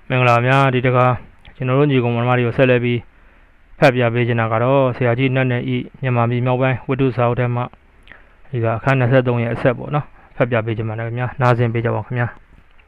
မင်္ဂလာများဒီတကားကျွန်တော်တို့ညီကောင်မတို့ဆက်လက်ပြီးဖတ်ပြပေးချင်တာကတော့ဆရာကြီးနတ်နယ်ဤမြန်မာပြည်မြောက်ပိုင်းဝတ္ထုစာအုပ်ထဲမှာဒီကအခန်း23ရဲ့အဆက်ပေါ့နော်ဖတ်ပြပေးချင်ပါတယ်ခင်ဗျာနားဆင်ပေးကြပါခင်ဗျာ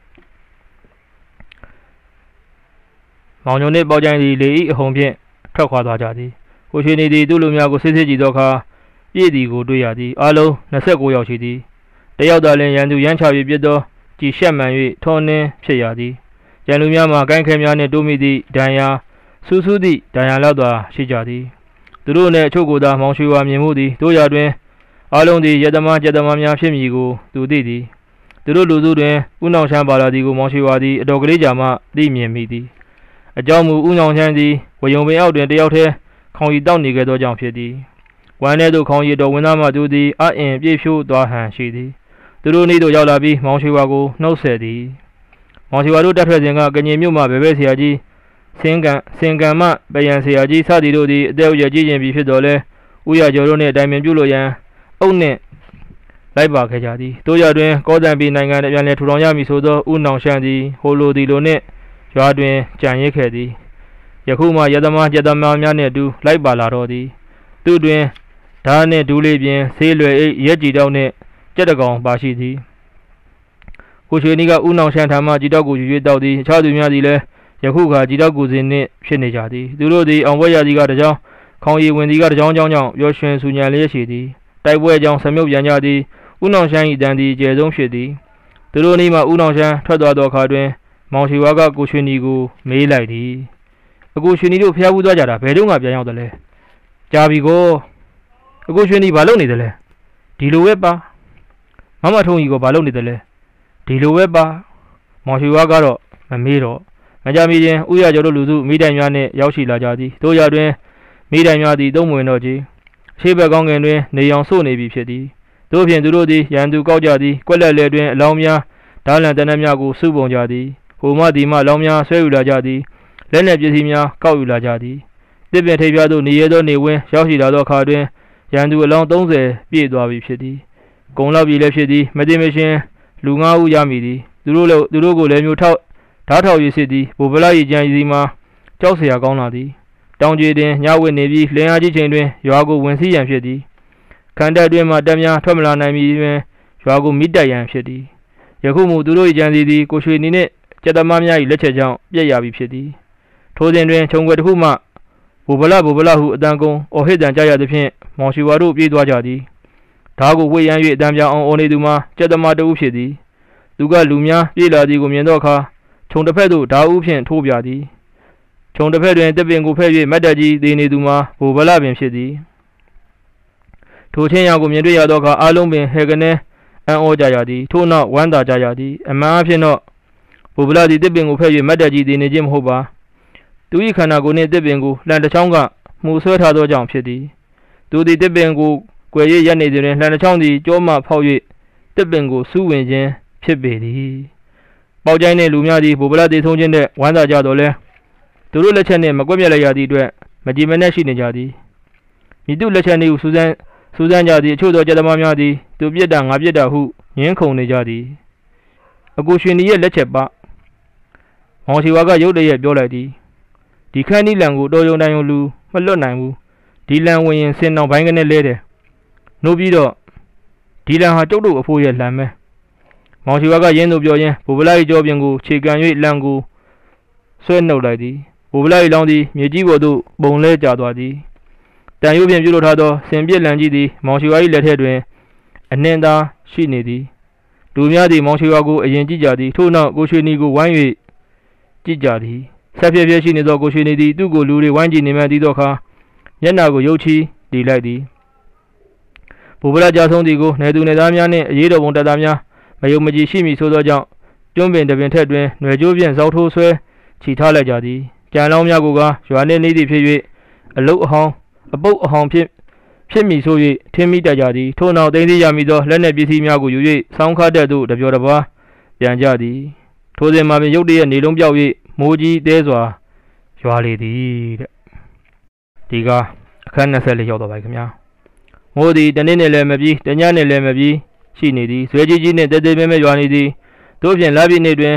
မောင်ညုံနှင့်ပေါကြိုင်သည်လေဤအဟုန်ဖြင့်ထွက်ခွာသွားကြသည်ကိုရွှေနေသည်သူ့လူများကိုစစ်စစ်ကြည့်သောအခါပြည့်သည်ကိုတွေ့ရသည်အလုံး29ယောက်ရှိသည်တယောက်သာလျှင်ရန်သူရန်ချ၍ပြစ်သောကြည်ရှက်မှန်၍ထောနှင်းဖြစ်ရသည်ရန်လူများမှာကိုင်းခဲများနှင့်တိုးမိသည့်ဒဏ်ရာဆူဆူသည့်ဒဏ်ရာလောက်သာရှိကြသည်သူတို့နှင့်အချို့ကိုသာမောင်ရွှေဝါမြင်မှုသည်တို့ရာတွင်အလုံးသည်ရတမကျက်သမားများဖြစ်မည်ကိုသူသိသည်သူတို့လူစုတွင်ဥနောင်ချမ်းပါလာသည်ကိုမောင်ရွှေဝါသည်အတော်ကလေးကြာမှသိမြင်မိသည်အကြောင်းမူဥနောင်ချမ်းသည်ဝယုံပင်အောက်တွင်တယောက်တည်းခေါင်ရီတောက်နေခဲ့သောကြောင့်ဖြစ်သည်ဝမ်းထဲသို့ခေါင်ရီတော်ဝင်သားမှသူသည်အအင်ပြေးဖြိုးသွားဟန်ရှိသည်သူတို့နေ့သို့ရောက်လာပြီးမောင်ရွှေဝါကိုနှုတ်ဆက်သည်မောင်ရွှေဝါတို့တက်ထွက်စဉ်ကကငင်မြို့မှဘဲဘဲဆရာကြီးစင်ကံမှပယံဆရာကြီးစသည်တို့သည်အသက်အရွယ်ကြီးရင်ပြီဖြစ်တော်လဲဥရကျော်တို့နှင့်တိုင်ပင်ပြုလို့ရန်အုပ်နှင့်လိုက်ပါခဲ့ကြသည်တို့ရတွင်ကောသံပြည်နိုင်ငံပြန်လည်ထူထောင်ရမည်ဆိုသောဥနောင်ရှမ်းသည်ဟိုလိုဒီလိုနှင့်ရွာတွင်ကြံရစ်ခဲ့သည်ယခုမှရသမားကျက်သမားများနှင့်အတူလိုက်ပါလာတော့သည်သူတွင်ဓာနှင့်ဒူးလေးပြင်ဆေးလွယ်အိတ်ရက်ကြည်တောက်နှင့်ကြက်တကောင်ပါရှိသည်ကိုရွှေနီကဥနောင်ရှမ်းထံမှကြည်တောက်ကိုယူ၍တောက်သည်အခြားသူများသည်လည်းယခုခါကြည်တောက်ကိုစဉ်နှင့်ဖြစ်နေကြသည်သူတို့သည်အောင်ပွဲရသည်ကတကြောင်ခေါင်ရည်ဝင်သည်ကတကြောင်ကြောင့်ပျော်ရွှင်ဆူညံလျက်ရှိသည်တိုက်ပွဲကြောင့်ဆမြုပ်ပြန်ကြသည်ဥနောင်ရှမ်း၏တန်သည်ကျယ်ဆုံးဖြစ်သည်သူတို့နေ့မှဥနောင်ရှမ်းထွက်သွားသောအခါတွင်မောင်ရွှေဝါကကိုရွှေနီကိုမေးလိုက်သည်အကိုရွှေနီတို့ဖျားဘူးသွားကြတာဘယ်တော့မှပြန်ရောက်တယ်လဲကြာပြီကိုအကိုရွှေနီဘာလုပ်နေတယ်လဲဒီလိုပဲပါမထုံကြီးကိုဘာလုပ်နေတယ်လဲဒီလိုပဲပါမောင်ရွှေဝါကတော့မမေးတော့မကြမီချင်းဥရကျော်တို့လူစုမိတိုင်များနှင့်ရောက်ရှိလာကြသည်တို့ရတွင်မိတိုင်များသည်သုံးမဝင်တော့ကြရှေးဘက်ကောင်းကင်တွင်နေအောင်စို့နေပြီဖြစ်သည်တို့ဖြင့်သူတို့သည်ရန်သူကောက်ကြသည်ကွက်လက်လေတွင်အလောင်းများဓာလန်တနက်များကိုစုပုံကြသည်ဟိုမှဒီမှလောင်းများဆွဲယူလာကြသည်လက်နက်ပစ္စည်းများကောက်ယူလာကြသည်တစ်ပင်ထိပ်ပြားသို့နေရသောနေဝင်းရောက်ရှိလာသောအခါတွင်ရန်သူအလောင်း30ပြည့်သွားပြီဖြစ်သည်ဂုံလောက်ပြီလည်းဖြစ်သည်မသိမရှင်လူ9ဦးရမည်သည်သူတို့ကိုလည်းမျိုးထောက်ဓားထောက်ရစ်သည်ဘိုဗလာရီကြံစီမှာကြောက်เสียကောင်းလာသည်တောင်ကျေတွင်ညဝစ်နေပြီးလင်းအားကြီးချိန်တွင်ရွာကိုဝင်စီးရန်ဖြစ်သည်ခန္ဓာတွင်မှတက်များထွက်မလာနိုင်မီတွင်ရွာကိုမိတက်ရန်ဖြစ်သည်ယခုမှသူတို့၏ကြံစီသည်ကိုရွှေနီနှင့်ကျက်သမားများ၏လက်ချက်ကြောင့်ပြည့်ရပြီဖြစ်သည်ထိုစဉ်တွင်ခြုံွယ်တစ်ခုမှဘိုဗလာဟုအတန်ကုန်အော်ဟစ်တန်ကြရသည်ဖြင့်မောင်ရွှေဝါတို့ပြေးသွားကြသည်ဓာကိုဝေ့ရန်၍အတန်ပြောင်အောင်အော်နေသူမှာကျက်သမားတဦးဖြစ်သည်သူကလူများပြေးလာသည်ကိုမြင်သောအခါခြုံတစ်ဖက်သို့ဓာဦးဖြင့်ထိုးပြသည်ခြုံတစ်ဖက်တွင်တစ်ပင်ကိုဖဲ့၍မတ်တက်ကြီးသေနေသူမှာဘိုဗလာပင်ဖြစ်သည်ထိုချင်းရာကိုမြင်တွေ့ရသောအခါအားလုံးပင်ဟဲကနေအံ့ဩကြရသည်ထို့နောက်ဝမ်းသာကြရသည်အမှန်အဖြစ်တော့ဘိုဗလာသည်တစ်ပင်ကိုဖဲ့၍မတ်တက်ကြီးသေနေခြင်းမဟုတ်ပါသူ၏ခန္ဓာကိုယ်နှင့်တစ်ပင်ကိုလှန်တစ်ချောင်းကမှုဆွဲထားသောကြောင့်ဖြစ်သည်သူသည်တစ်ပင်ကိုကွယ်၍ရက်နေသည်တွင်လှန်တစ်ချောင်းသည်ကြောမှဖောက်၍တစ်ပင်ကိုစူးဝင်ခြင်းဖြစ်ပေသည်ပေါက်ကြိုင်းနှင့်လူများသည်ဘိုဗလာသေဆုံးခြင်းနှင့်ဝမ်းသာကြတော်လဲသူတို့လက်ချက်နှင့်မကွက်မြက်လိုက်ရသည့်အတွက်မကြည်မနှက်ရှိနေကြသည်မိသူလက်ချက်နှင့်စူးစမ်းကြသည်အချို့သောကျက်သမားများသည်သူပြစ်တာငါပြစ်တာဟုငင်းခုန်နေကြသည်အကိုရွှေနီရဲ့လက်ချက်ပါမောင်ရွှေဝါကရုတ်တရက်ပြောလိုက်သည်ဒီခန်းနီးလံကိုတော်ယုံတိုင်ယုံလူမလွတ်နိုင်ဘူးဒီလံဝင်ရင်စင်တောင်ဘိုင်းကနေလဲတယ်နှုတ်ပြီးတော့ဒီလံဟာကျုပ်တို့အဖိုးရဲ့လံပဲမောင်ရွှေဝါကရင်းသူပြောရင်းဘိုဗလာ၏ကြောပြင်ကိုခြေကန်၍လံကိုဆွဲနှုတ်လိုက်သည်ဘိုဗလာ၏လောင်းသည်မြေကြီးပေါ်သို့ပုံလဲကျသွားသည်တန်ရုပ်ဖြင့်ပြုလုပ်ထားသောစင်ပြစ်လံကြီးသည်မောင်ရွှေဝါ၏လက်ထက်တွင်အနှင်းသားရှိနေသည်လူများသည်မောင်ရွှေဝါကိုအရင်ကြည့်ကြသည်ထို့နောက်ကိုရွှေနီကိုဝိုင်း၍ကြည့်ကြသည်ဆက်ပြည့်ပြည့်ရှိနေသောကိုရွှေနီသည်သူ့ကိုလူတွေဝိုင်းကြည့်နေမှသည်သောအခါမျက်နှာကိုရုပ်ချီတည်လိုက်သည်ဘိုဗလာကြဆုံးသည်ကိုနေသူနေသားများနှင့်အရေးတော်ပုံတပ်သားများမယုံမကြည်ရှိမည်ဆိုသောကြောင့်ကျွန်းပင်တပင်ထက်တွင်ຫນွယ်ကျိုးဖြင့်ဇောက်ထိုးဆွဲချီထားလိုက်ကြသည်ကြံလောင်းများကိုကရွာနှင့်နေသည်ဖြစ်၍အပုပ်အဟောင်းဖြစ်မည်ဆို၍ထင်းမိတတ်ကြသည်ထို့နောက်သိသိရမည်သောလက်နက်ပစ္စည်းများကိုယူ၍ဆောင်းခါတက်သို့တပြောတပါးပြန်ကြသည်ထိုစဉ်မှာပင်ရုတ်တရက်နေလုံးပြောက်၍မိုးကြီးတဲစွာရွာလေသည်တဲ့ဒီကအခန်း24ရောက်တော့ပါခင်ဗျာမိုးသည်တနေ့နဲ့လည်းမပြီးတညနဲ့လည်းမပြီးရှိနေသည်ဇွဲကြီးကြီးနှင့်တဲတဲမဲမဲရွာနေသည်တို့ဖြင့်လပြည့်နေ့တွင်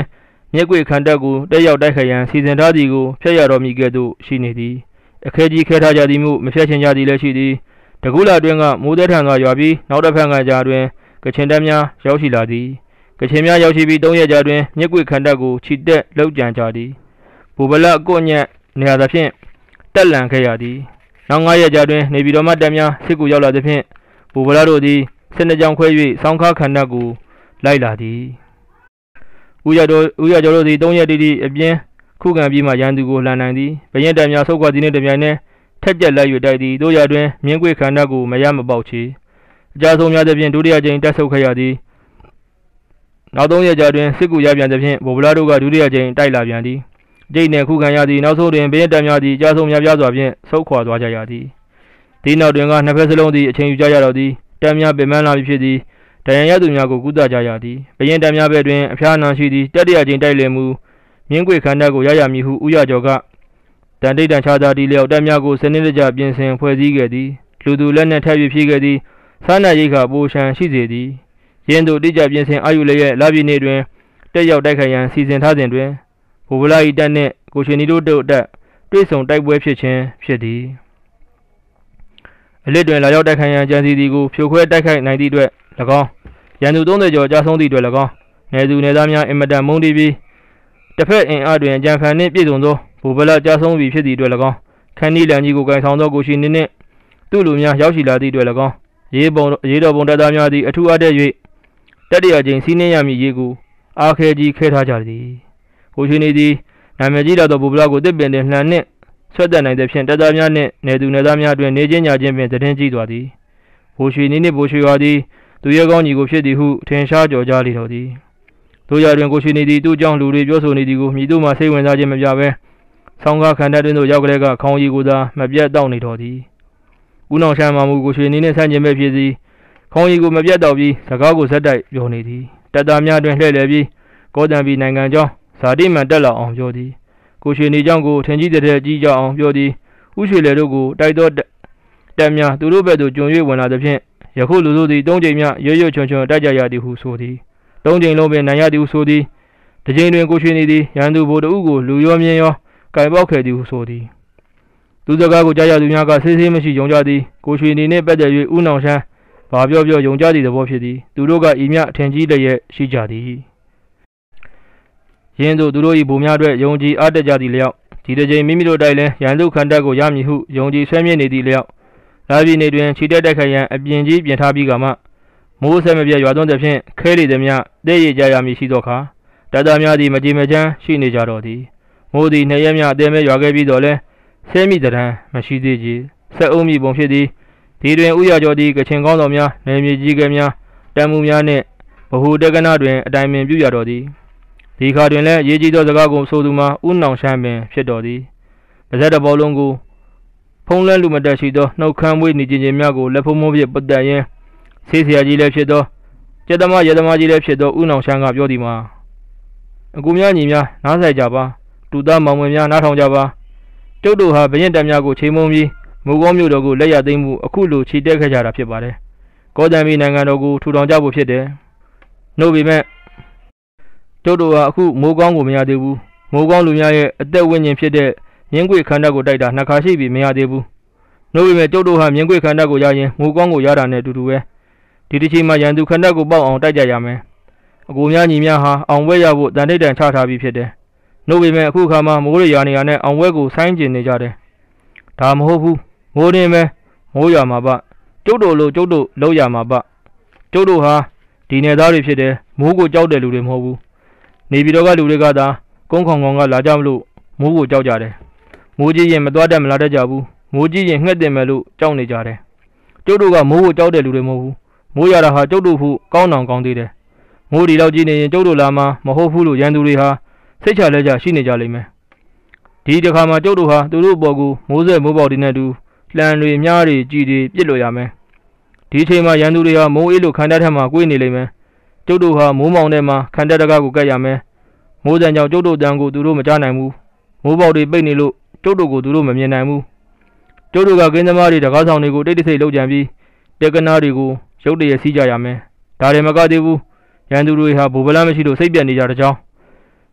မျက်ကွေ့ခံတပ်ကိုတက်ရောက်တိုက်ခိုက်ရန်စီစဉ်ထားသည်ကိုဖျက်ရတော်မူကဲ့သို့ရှိနေသည်အခဲကြီးခဲထားကြသည်မှုမဖျက်ချင်ကြသည်လည်းရှိသည်တကူလာတွင်ကမိုးသက်ထန်စွာရွာပြီးနောက်တစ်ဖက်ကကြားတွင်ကချင်တပ်များရောက်ရှိလာသည်ကချင်များရောက်ရှိပြီး3ရက်ကြာတွင်မျက်ကွေ့ခံတပ်ကိုခြိတက်လှုပ်ကြံကြသည်ဘူဗလကွညက်နေရာသဖြင့်တက်လန်ခဲ့ရသည်နောက်9ရက်ကြာတွင်နေပြည်တော်မှတပ်များစစ်ကူရောက်လာသဖြင့်ဘူဗလတို့သည်စစ်နှကြောင်းခွဲ၍ဆောင်းခါခံတပ်ကိုလိုက်လာသည်ဦးရကျော်တို့သည်3ရက်တိတိအပြင်းခုခံပြီးမှရန်သူကိုလှန်နိုင်သည်ဘရင်တပ်များဆုတ်ခွာသည်နှင့်တပြိုင်နက်ထက်ကျက်လိုက်၍တိုက်သည်တို့ရတွင်မြင်းကွေ့ခံတပ်ကိုမရမပေါက်ချေအကြဆုံးများသဖြင့်ဒုတိယကြိမ်တက်ဆုတ်ခဲ့ရသည်နောက်3ရက်ကြာတွင်စစ်ကူရပြန်သဖြင့်ဗိုလ်ဗလာတို့ကဒုတိယကြိမ်တိုက်လာပြန်သည်အကျိတ်နှင့်ခုခံရသည်နောက်ဆုံးတွင်ဘရင်တပ်များသည်အကြဆုံးများပြားစွာဖြင့်ဆုတ်ခွာသွားကြရသည်ဒီနောက်တွင်ကနှစ်ဖက်စလုံးသည်အချိန်ယူကြရတော့သည်တပ်များပင်ပန်းလာပြီးဖြစ်သည်တရန်ရသူများကိုကုသကြရသည်ဘရင်တပ်များဘက်တွင်အဖျားနှံရှိသည်တတိယကြိမ်တိုက်လည်မှုမြင်းကွေ့ခံတပ်ကိုရရမည်ဟုဦးရကျော်ကတန်တိတ်တန်ချာသာတီလျောက်တပ်များကိုစနစ်တကျပြင်ဆင်ဖွဲ့စည်းခဲ့သည်လူသူလက်နှင့်ထပ်၍ဖြည့်ခဲ့သည်စားနပ်ရိက္ခာပိုရှံရှိစေသည်ရင်းတို့တိကျပြင်ဆင်အာယူလျက်လာပြည်နေတွင်တက်ရောက်တိုက်ခိုက်ရန်စီစဉ်ထားစဉ်တွင်ဗိုလ်ဗလာ၏တပ်နှင့်ကိုရှင်နီတို့တပ်တွေ့ဆုံတိုက်ပွဲဖြစ်ခြင်းဖြစ်သည်အလစ်တွင်လာရောက်တိုက်ခိုက်ရန်ကြံစီသည်ကိုဖြိုခွဲတိုက်ခိုက်နိုင်သည့်အတွက်၎င်းရန်သူ30ကျော်ကြာဆုံးသည့်အတွက်၎င်းနယ်သူနယ်သားများအင်မတန်မုန်းတီးပြီးတစ်ဖက်အင်အားတွင်ကြံဖန်နှင့်ပြည့်စုံသောဗိုလ်ဗလာကြာဆုံးပြီဖြစ်သည့်အတွက်၎င်းခန်းနီလန်ကြီးကိုကင်ဆောင်သောကိုရှင်နီနှင့်သူ့လူများရောက်ရှိလာသည့်အတွက်၎င်းရေးတော်ပုံတပ်သားများသည်အထူးအားတက်၍တတိယကြိမ်စီးနှင်းရမည်ရေးကိုအားခဲကြီးခဲထားကြသည်ကိုရှင်နီသည်နာမည်ကြီးလာသောဗိုလ်ဗလာကိုတစ်ပင်တွင်လှန်နှင့်ဆွတ်တက်နိုင်သဖြင့်တပ်သားများနှင့်နယ်သူနယ်သားများတွင်နေချင်းညချင်းပင်သတင်းကြီးသွားသည်ဘိုရွှေနီနှင့်ဘိုရွှေဝါသည်သူရဲကောင်းကြီးကိုဖြစ်သည်ဟုထင်ရှားကြော်ကြားလေတော်သည်တို့ရတွင်ကိုရွှေနီသည်သူ့ကြောင့်လူတွေပြောဆိုနေသည်ကိုမြည်သူမှစိတ်ဝင်စားခြင်းမပြဘဲဆောင်းကားခံတပ်တွင်သို့ရောက်ကြတဲ့ကခေါင်းရည်ကိုသာမပြတ်တောက်နေတော်သည်ဦးနောင်ရှမ်းမှမူကိုရွှေနီနှင့်ဆန့်ကျင်ဘက်ဖြစ်သည်ခေါင်းရည်ကိုမပြတ်တောက်ပြီးစကားကိုဇက်တိုက်ပြောနေသည်တပ်သားများတွင်လှည့်လည်ပြီးကောတံပြည်နိုင်ငံကြောင်းဇာတိမှန်တက်လာအောင်ပြောသည်ကိုရွှေနီကြောင့်ကိုထင်ကြီးတဲ့ကြီးကြအောင်ပြောသည်ဦးရွှေလေတို့ကိုတိုက်သောတပ်များသူတို့ဘက်သို့ကျွံ၍ဝင်လာသဖြင့်ယခုလူတို့သည်3ကြိမ်များရွရွချွန်ချွန်တိုက်ကြရသည်ဟုဆိုသည်3ကြိမ်လုံးပင်နိုင်ရသည်ဟုဆိုသည်တစ်ကြိမ်တွင်ကိုရွှေနီသည်ရန်သူဗိုလ်တအုပ်ကိုလူရောမြင်းရောကင်ပေါက်ခဲ့သည်ဟုဆိုသည်သူစကားကိုကြားရသူများကဆေးဆေးမရှိယုံကြသည်ကိုရွှေနီနှင့်ပတ်သက်၍ဦးနောင်ရှမ်းဘာပြောယုံကြသည့်သဘောဖြစ်သည်သူတို့ကဤမြအထင်ကြီးလျက်ရှိကြသည်ယင်းတို့သူတို့၏ဗိုလ်များအတွက်ယုံကြည်အားတက်ကြသည့်လျောက်ဒီတစ်ကြိမ်မိမိတို့တိုက်လဲရန်သူခံတပ်ကိုရမည်ဟုယုံကြည်ဆွဲမြင့်နေသည့်လျောက်လာပြည်နေတွင်ခြိတက်တိုက်ခိုက်ရန်အပြင်ကြီးပြင်ထားပြီးကမှမိုးဆက်မပြတ်ရွာသွန်းသဖြင့်ခဲလေသည်များတဲ့ရကြရမည်ရှိသောအခါတပ်သားများသည်မကြေမချမ်းရှိနေကြတော်သည်မိုးသည်နှစ်ရက်များအသေးမဲရွာခဲ့ပြီးတော့လဲဆဲမိတံမရှိသေးချေဆက်အုံးမိပုံဖြစ်သည်ဒီတွင်ဥရကျော်သည်ကချင်ကောင်းတော်များနယ်မြေကြီးကဲများတန်မှုများနှင့်ဗဟုတက္ကနာတွင်အတိုင်ပင်ပြုရတော်သည်ဒီခါတွင်လည်းရေးကြီးသောစကားကိုဆိုသူမှာဦးနောင်ရှမ်းပင်ဖြစ်တော်သည်ပါဇက်တစ်ပေါလုံးကိုဖုံးလွှဲလူမတက်ရှိသောနှုတ်ခမ်းမွေးနေခြင်းများကိုလက်ဖုံးမိုးဖြင့်ပတ်သက်ရင်းဆေးဆရာကြီးလည်းဖြစ်သောကျက်သမားရဲသမားကြီးလည်းဖြစ်သောဦးနောင်ရှမ်းကပြောသည်မှာအကူများညီများနားဆိုင်ကြပါတူသားမောင်ဝင်များနားထောင်ကြပါကျုပ်တို့ဟာဘရင်တပ်များကိုချိန်မုံပြီးမူကောင်းမြို့တော်ကိုလက်ရသိမ်းမှုအခုလိုခြေတက်ခဲ့ကြတာဖြစ်ပါတယ်ကောတံပြည်နိုင်ငံတော်ကိုထူထောင်ကြဖို့ဖြစ်တယ်နှုတ်ပေမဲ့ကျုပ်တို့ဟာအခုမိုးကောင်းကိုမရသေးဘူးမိုးကောင်းလူများရဲ့အသက်ဝိညာဉ်ဖြစ်တဲ့မြင်းကွေခန္ဓာကိုတိုက်တာနှစ်ခါရှိပြီမရသေးဘူးနှုတ်ပေမဲ့ကျုပ်တို့ဟာမြင်းကွေခန္ဓာကိုရရင်မိုးကောင်းကိုရတာနဲ့အတူတူပဲဒီတစ်ချိန်မှာရန်သူခန္ဓာကိုပေါက်အောင်တိုက်ကြရမယ်အကူများညီများဟာအောင်ဝဲရဖို့တန်တိတ်တန်ချထားပြီးဖြစ်တယ်နှုတ်ပေမဲ့အခုခါမှာမိုးရရနေရနဲ့အောင်ဝဲကိုဆိုင်းကျင်နေကြတယ်ဒါမဟုတ်ဘူးမိုးနေမဲမိုးရမှာပါကျုပ်တို့လိုကျုပ်တို့လောက်ရမှာပါကျုပ်တို့ဟာဒီနယ်သားတွေဖြစ်တယ်မိုးကိုကြောက်တဲ့လူတွေမဟုတ်ဘူးနေပြည်တော်ကလူတွေကသာကုန်းခေါင်ခေါင်ကလာကြမလို့မိုးကိုကြောက်ကြတယ်မိုးကြီးရင်မသွားတတ်မလာတတ်ကြဘူးမိုးကြီးရင်ငှက်တင်မယ်လို့ကြောက်နေကြတယ်ကျုပ်တို့ကမိုးကိုကြောက်တဲ့လူတွေမဟုတ်ဘူးမိုးရတာဟာကျုပ်တို့ဖို့ကောင်းတောင်ကောင်းသေးတယ်မိုးဒီလောက်ကြီးနေရင်ကျုပ်တို့လာမှာမဟုတ်ဘူးလို့ရန်သူတွေဟာစိတ်ချလက်ချရှိနေကြလိမ့်မယ်ဒီတစ်ခါမှာကျုပ်တို့ဟာသူတို့ဘော်ကိုမိုးဆက်မိုးပေါက်တွေနဲ့တူလှန်တွေမြားတွေကြည်တွေပြစ်လို့ရမယ်ဒီအချိန်မှာရန်သူတွေဟာမိုးအေးလို့ခံတတ်ထက်မှာကိုယ်နေလိမ့်မယ်ကျုပ်တို့ဟာမိုးမောင်ထဲမှာခံတတ်တကားကိုကတ်ရမယ်မိုးတန်ကြောင့်ကျုပ်တို့တန်ကိုသူတို့မကြားနိုင်ဘူးမိုးပေါက်တွေပိတ်နေလို့ကျုပ်တို့ကိုသူတို့မမြင်နိုင်ဘူးကျုပ်တို့ကကင်းသမားတွေတကားဆောင်တွေကိုတိတ်တိတ်လောက်ကြံပြီးတက်ကနာတွေကိုရုပ်တရက်စီးကြရမယ်ဒါတွေမကသေးဘူးရန်သူတွေဟာဘူဗလန်းမရှိလို့စိတ်ပြတ်နေကြတဲ့ကြောင်းကျ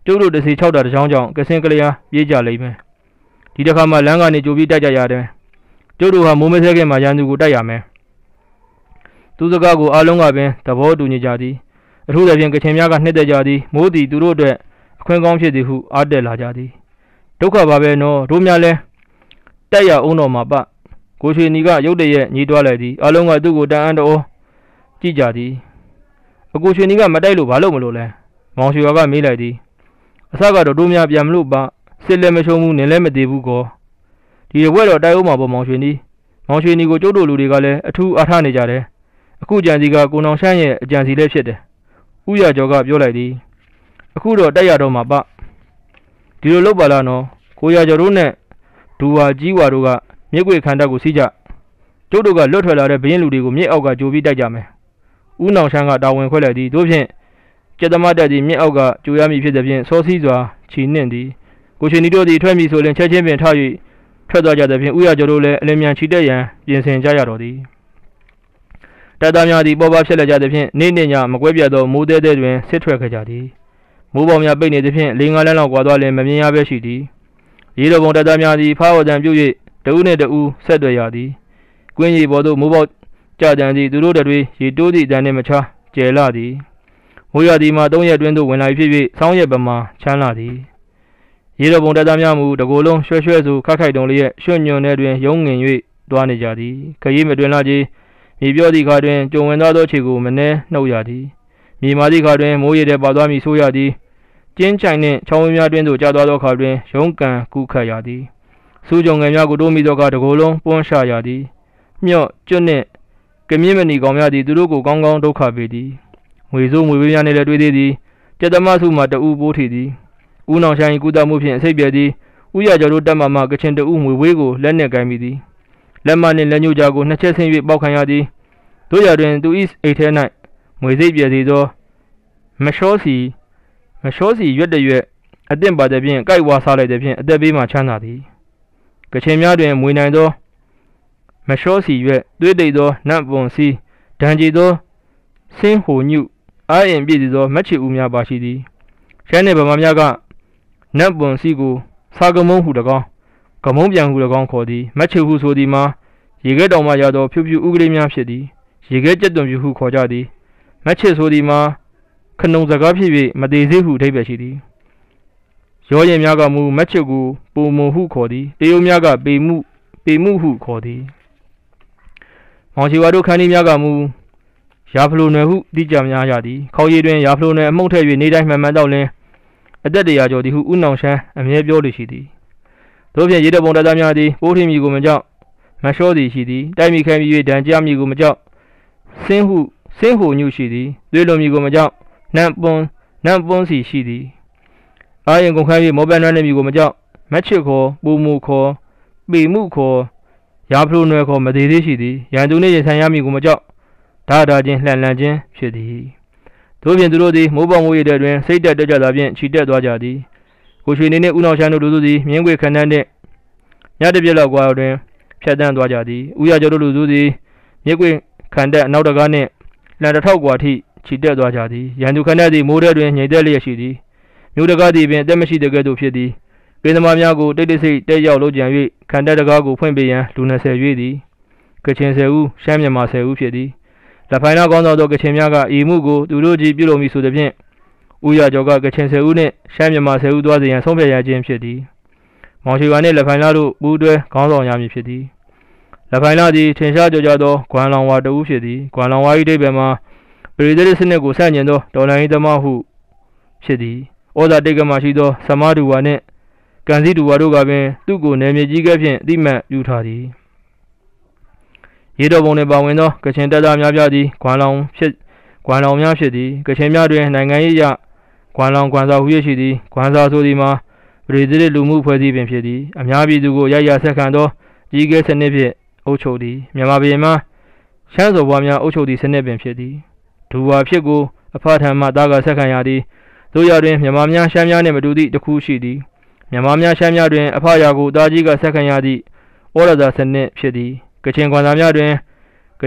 ကျုပ်တို့တစ်စီ6တာတစ်ချောင်းကြောင့်ကစင်ကလေးအားပြေးကြလိမ့်မယ်ဒီတစ်ခါမှလမ်းကနေကြိုပြီးတိုက်ကြရတယ်ကျုပ်တို့ဟာမိုးမဆဲခင်မှာရန်သူကိုတိုက်ရမယ်သူစကားကိုအားလုံးကပင်သဘောတူညီကြသည်အထူးသဖြင့်ကချင်များကနှစ်သက်ကြသည်မိုးသည်သူတို့အတွက်အခွင့်ကောင်းဖြစ်သည်ဟုအားတက်လာကြသည်ဒုက္ခပါပဲနော်တို့များလဲတိုက်ရအောင်တော်မှာပကိုရွှေနီကရုတ်တရက်ညီးတွားလိုက်သည်အားလုံးကသူ့ကိုတန်အံ့တော်ကြည့်ကြသည်အကိုရွှေနီကမတိုက်လို့ဘာလို့မလို့လဲမောင်ရွှေကမေးလိုက်သည်အစကတော့တို့များပြန်မလို့ပါစစ်လည်းမရှုံးဘူးနင်းလည်းမသေးဘူးကောဒီဘွဲတော့တိုက်အောင်မှာပေါ့မောင်ရွှေနီကိုကျုပ်တို့လူတွေကလည်းအထူးအားထားနေကြတယ်အခုကြံစီကကိုနောင်ရှမ်းရဲ့အကြံစီလည်းဖြစ်တယ်ဥရကျော်ကပြောလိုက်သည်အခုတော့တိုက်ရတော့မှာပဒီလိုလုပ်ပါလားနော်ကိုရကျော်တို့နဲ့ဒူဝါကြီးဝါတို့ကမြစ်ကွေခန္ဓာကိုစီးကြကျုပ်တို့ကလွတ်ထွက်လာတဲ့ဘရင်လူတွေကိုမြစ်အောက်ကကြိုပြီးတိုက်ကြမယ်ဦးနောင်ရှမ်းကတာဝန်ခွဲလိုက်သည်တို့ဖြင့်ကျက်သမားတက်သည်မြစ်အောက်ကကြိုရမည်ဖြစ်သည်ဖြင့်စောစီးစွာခြီနှင့်သည်ကိုရှင်ဒီတို့သည်ထွက်မည်ဆိုရင်ချက်ချင်းပင်ထ၍ထွက်သွားကြသည်ဖြင့်ဥရကျော်တို့လည်းအလင်းမြန်ခြီတက်ရန်ပြင်ဆင်ကြရတော်သည်တပ်သားများသည်ပေါ်ပါဖြစ်လက်ကြသည်ဖြင့်နေ့ညမကွဲပြတ်သောမိုးသေးတွင်စစ်ထွက်ခဲ့ကြသည်မိုးပေါင်များပိတ်နေသည်ဖြင့်၄-၅ လမ်းလောက်ကွာသွားလျင်မမြင်ရဘဲရှိသည်ရေတော်ပုံတပ်သားများသည်ဖားဝတံပြု၍တဦးနှင့်တဦးဆက်သွယ်ရသည်ကွင်းရီပေါ်သို့မိုးပေါက်ကြတန်သည်သူတို့တွေရေတိုးသည့်တန်နှင့်မချကျယ်လာသည်မိုးရသည်မှာ3 ရက်တွင်သို့ဝင်လာဖြစ်၍ဆောင်းရက်ပမာချမ်းလာသည်ရေတော်ပုံတပ်သားများမူတကိုယ်လုံးရွှဲရွှဲဆိုခက်ခိုက်တုံလျက်ရွှွညွန်ထဲတွင်ရုံးငင်၍သွားနေကြသည်ခရီးမတွင်လာကြီးမြေပြောသည့်ခါတွင်ကြုံဝင်သွားသောခြေကိုမနှဲနှုတ်ရသည်မြေမာသည့်ခါတွင်မိုးရေထဲပါသွားမည်ဆိုရသည်ကျင်းချိုင်နှင့်ချောင်းဝင်းများတွင်သို့ကျသွားသောခါတွင်ရုံးကန်ကူးခတ်ရသည်စူးကြုံငယ်များကိုတိုးမိသောအခါတကိုယ်လုံးပွန်းရှာရသည်မြော့ကျွတ်နှင့်ကမြင့်မဏီကောင်များသည်သူတို့ကိုကောင်းကောင်းဒုက္ခပေးသည်ငွေစိုးငွေဝေးများနှင့်လည်းတွေ့သေးသည်ကျက်သမားစုမှတဦးပိုးထီသည်ဦးနောင်ဆိုင်ကုသမှုဖြင့်အစိပ်ပြဲသည်ဥရကျော်တို့တက်မှကချင်တဦးငွေဝေးကိုလက်နှင့်ကိုင်မိသည်လက်မနှင့်လက်ညှိုးကြားကိုနှစ်ချက်ဆင်း၍ပေါက်ခံရသည်တို့ရတွင်သူ၏အိတ်ထဲ၌ငွေစိပ်ပြဲသည်သောမလျှောစီရွက်တရွက်အသင့်ပါသည်ဖြင့်ကြိုက်ဝါစားလိုက်သည်ဖြင့်အသက်ဘေးမှချမ်းသာသည်ကချင်များတွင်မွေနိုင်သောမလျှောစီရွက်သွေးတိတ်သောနတ်ပွန်စီဒံကြည်သောဆင်းဟိုညုအားအင်ပြည့်သောမက်ချီဦးများပါရှိသည်ရှမ်းနှင့်ဗမာများကနတ်ပွန်စီကိုစားကမုံဟု၎င်းကမုံပြန်ဟု၎င်းခေါ်သည်မက်ချီဟုဆိုသည်မှာရေခဲတောင်မှရသောဖြူဖြူဥကလေးများဖြစ်သည်ရေခဲကျက်သွန်ဖြူဟုခေါ်ကြသည်မက်ချစ်ဆိုသည်မှာခနုံစကားဖြစ်၍မသေးသေးဟုအဓိပ္ပာယ်ရှိသည်ရောရင်များကမူမက်ချစ်ကိုပုံမုံဟုခေါ်သည်တရုတ်များကပေမှုဟုခေါ်သည်မောင်ချီဝါတို့ခန်းကြီးများကမူရာဖလိုနယ်ဟုသိကြများရသည်ခေါရည်တွင်ရာဖလိုနယ်အမှုန့်ထည့်၍နေတိုင်းမှန်မှန်တော့လင်းအသက်100ကျော်သည်ဟုဦးနောင်ရှမ်းအမြဲပြောလိုရှိသည်တို့ဖြင့်ရေတပုံတပ်သားများသည်ပိုးထီမီကိုမကြောက်မလျှောသည်ရှိသည်တိုက်မိခိုင်းပြီး၍ဒဏ်ကြားမီကိုမကြောက်ဆင်းဟိုညုရှိသည်သွေးလွန်မီကိုမကြောက်နန့်ပွန်းစီရှိသည်အာရင်ကုန်ခိုင်းပြီးမောပန်းနှမ်းမီကိုမကြောက်မက်ချစ်ခေါ်ပူမူခေါ်ပေမှုခေါ်ရာဖလိုနယ်ခေါ်မသေးသေးရှိသည်ရန်သူနှင့်ရင်ဆိုင်ရမီကိုမကြောက်ဒါချင်းလှန်ခြင်းဖြစ်သည်တို့ဖြင့်သူတို့သည်မိုးပေါမိုးရတဲ့တွင်စိတ်တက်ကြသာဖြင့်ခြိတက်သွားကြသည်ကိုရွှေနေနှင့်ဦးနောင်ရှမ်းတို့လူစုသည်မြင်းကွေခန္ဓာနှင့်ညတပြက်လောက်ကွာတွင်ဖြတ်တန်းသွားကြသည်ဥရကျော်တို့လူစုသည်မြင်းကွေခန္ဓာနောက်တကားနှင့်လန်တစ်ထောက်ကွာထိခြိတက်သွားကြသည်ရန်သူခန္ဓာသည်မိုးထဲတွင်ငြိမ်သက်လျက်ရှိသည်မြို့တကားသည်ပင်အသက်မရှိတဲ့ကဲ့သို့ဖြစ်သည်ကင်းသမားများကိုတိတ်ဆိတ်တက်ရောက်လုပ်ကြံ၍ခန္ဓာတကားကိုဖွင့်ပေးရန်လူ20ရွေးသည်ကချင်10ဦးရှမ်းမြန်မာ10ဦးဖြစ်သည်လက်ဖိုင်နာကောင်းသောကချင်များကဤမှုကိုသူတို့ကြီးပြုလုပ်မည်ဆိုသည်ဖြင့်ဥရကျော်ကကချင်10ဦးနှင့်ရှမ်းမြန်မာ10ဦးသွားစေရန်ဆုံးဖြတ်ရခြင်းဖြစ်သည်မောင်ချီဝါနှင့်လက်ဖိုင်နာတို့ပူးတွဲခေါင်းဆောင်ရမည်ဖြစ်သည်လက်ဖိုင်နာသည်ထင်ရှားကြော်ကြသောဂွမ်လောင်ဝါတဦးဖြစ်သည်ဂွမ်လောင်ဝါ၏ဒိဗ္ဗံမှာပရိသေစနစ်ကိုဆန့်ကျင်သောတော်လှန်ရေးသမားဟုဖြစ်သည်ဩဇာတိတ်ကမှရှိသောဆမားဒူဝါနှင့်ကန်စီဒူဝါတို့ကပင်သူ့ကိုနယ်မြေကြီးကဲ့ဖြင့်အတိမတ်ပြုထားသည်ရေတော်ပုံတွင်ပါဝင်သောကချင်တပ်သားများပြားသည်ဂွမ်လောင်များဖြစ်သည်ကချင်များတွင်နိုင်ငံရေးအရဂွမ်လောင်ဂွမ်စာဟူ၍ရှိသည်ဂွမ်စာဆိုသည်မှာပရိသေလူမှုဖွဲ့စည်းပင်ဖြစ်သည်အများပြည်သူကိုရိုက်ရဆက်ခံသောကြီးကဲစနစ်ဖြင့်အုပ်ချုပ်သည်မြန်မာပြည်မှာရှမ်းစော်ဘွားများအုပ်ချုပ်သည့်စနစ်ပင်ဖြစ်သည်ဒူဝါဖြစ်ကိုအဖထံမှတာကဆက်ခံရသည်တို့ရတွင်မြန်မာများရှမ်းများနှင့်မတူသည့်တစ်ခုရှိသည်မြန်မာများရှမ်းများတွင်အဖရာကိုတာကြီးကဆက်ခံရသည့်ဩရသာစနစ်ဖြစ်သည်ကချင်ဂွမ်သာများတွင်ကအ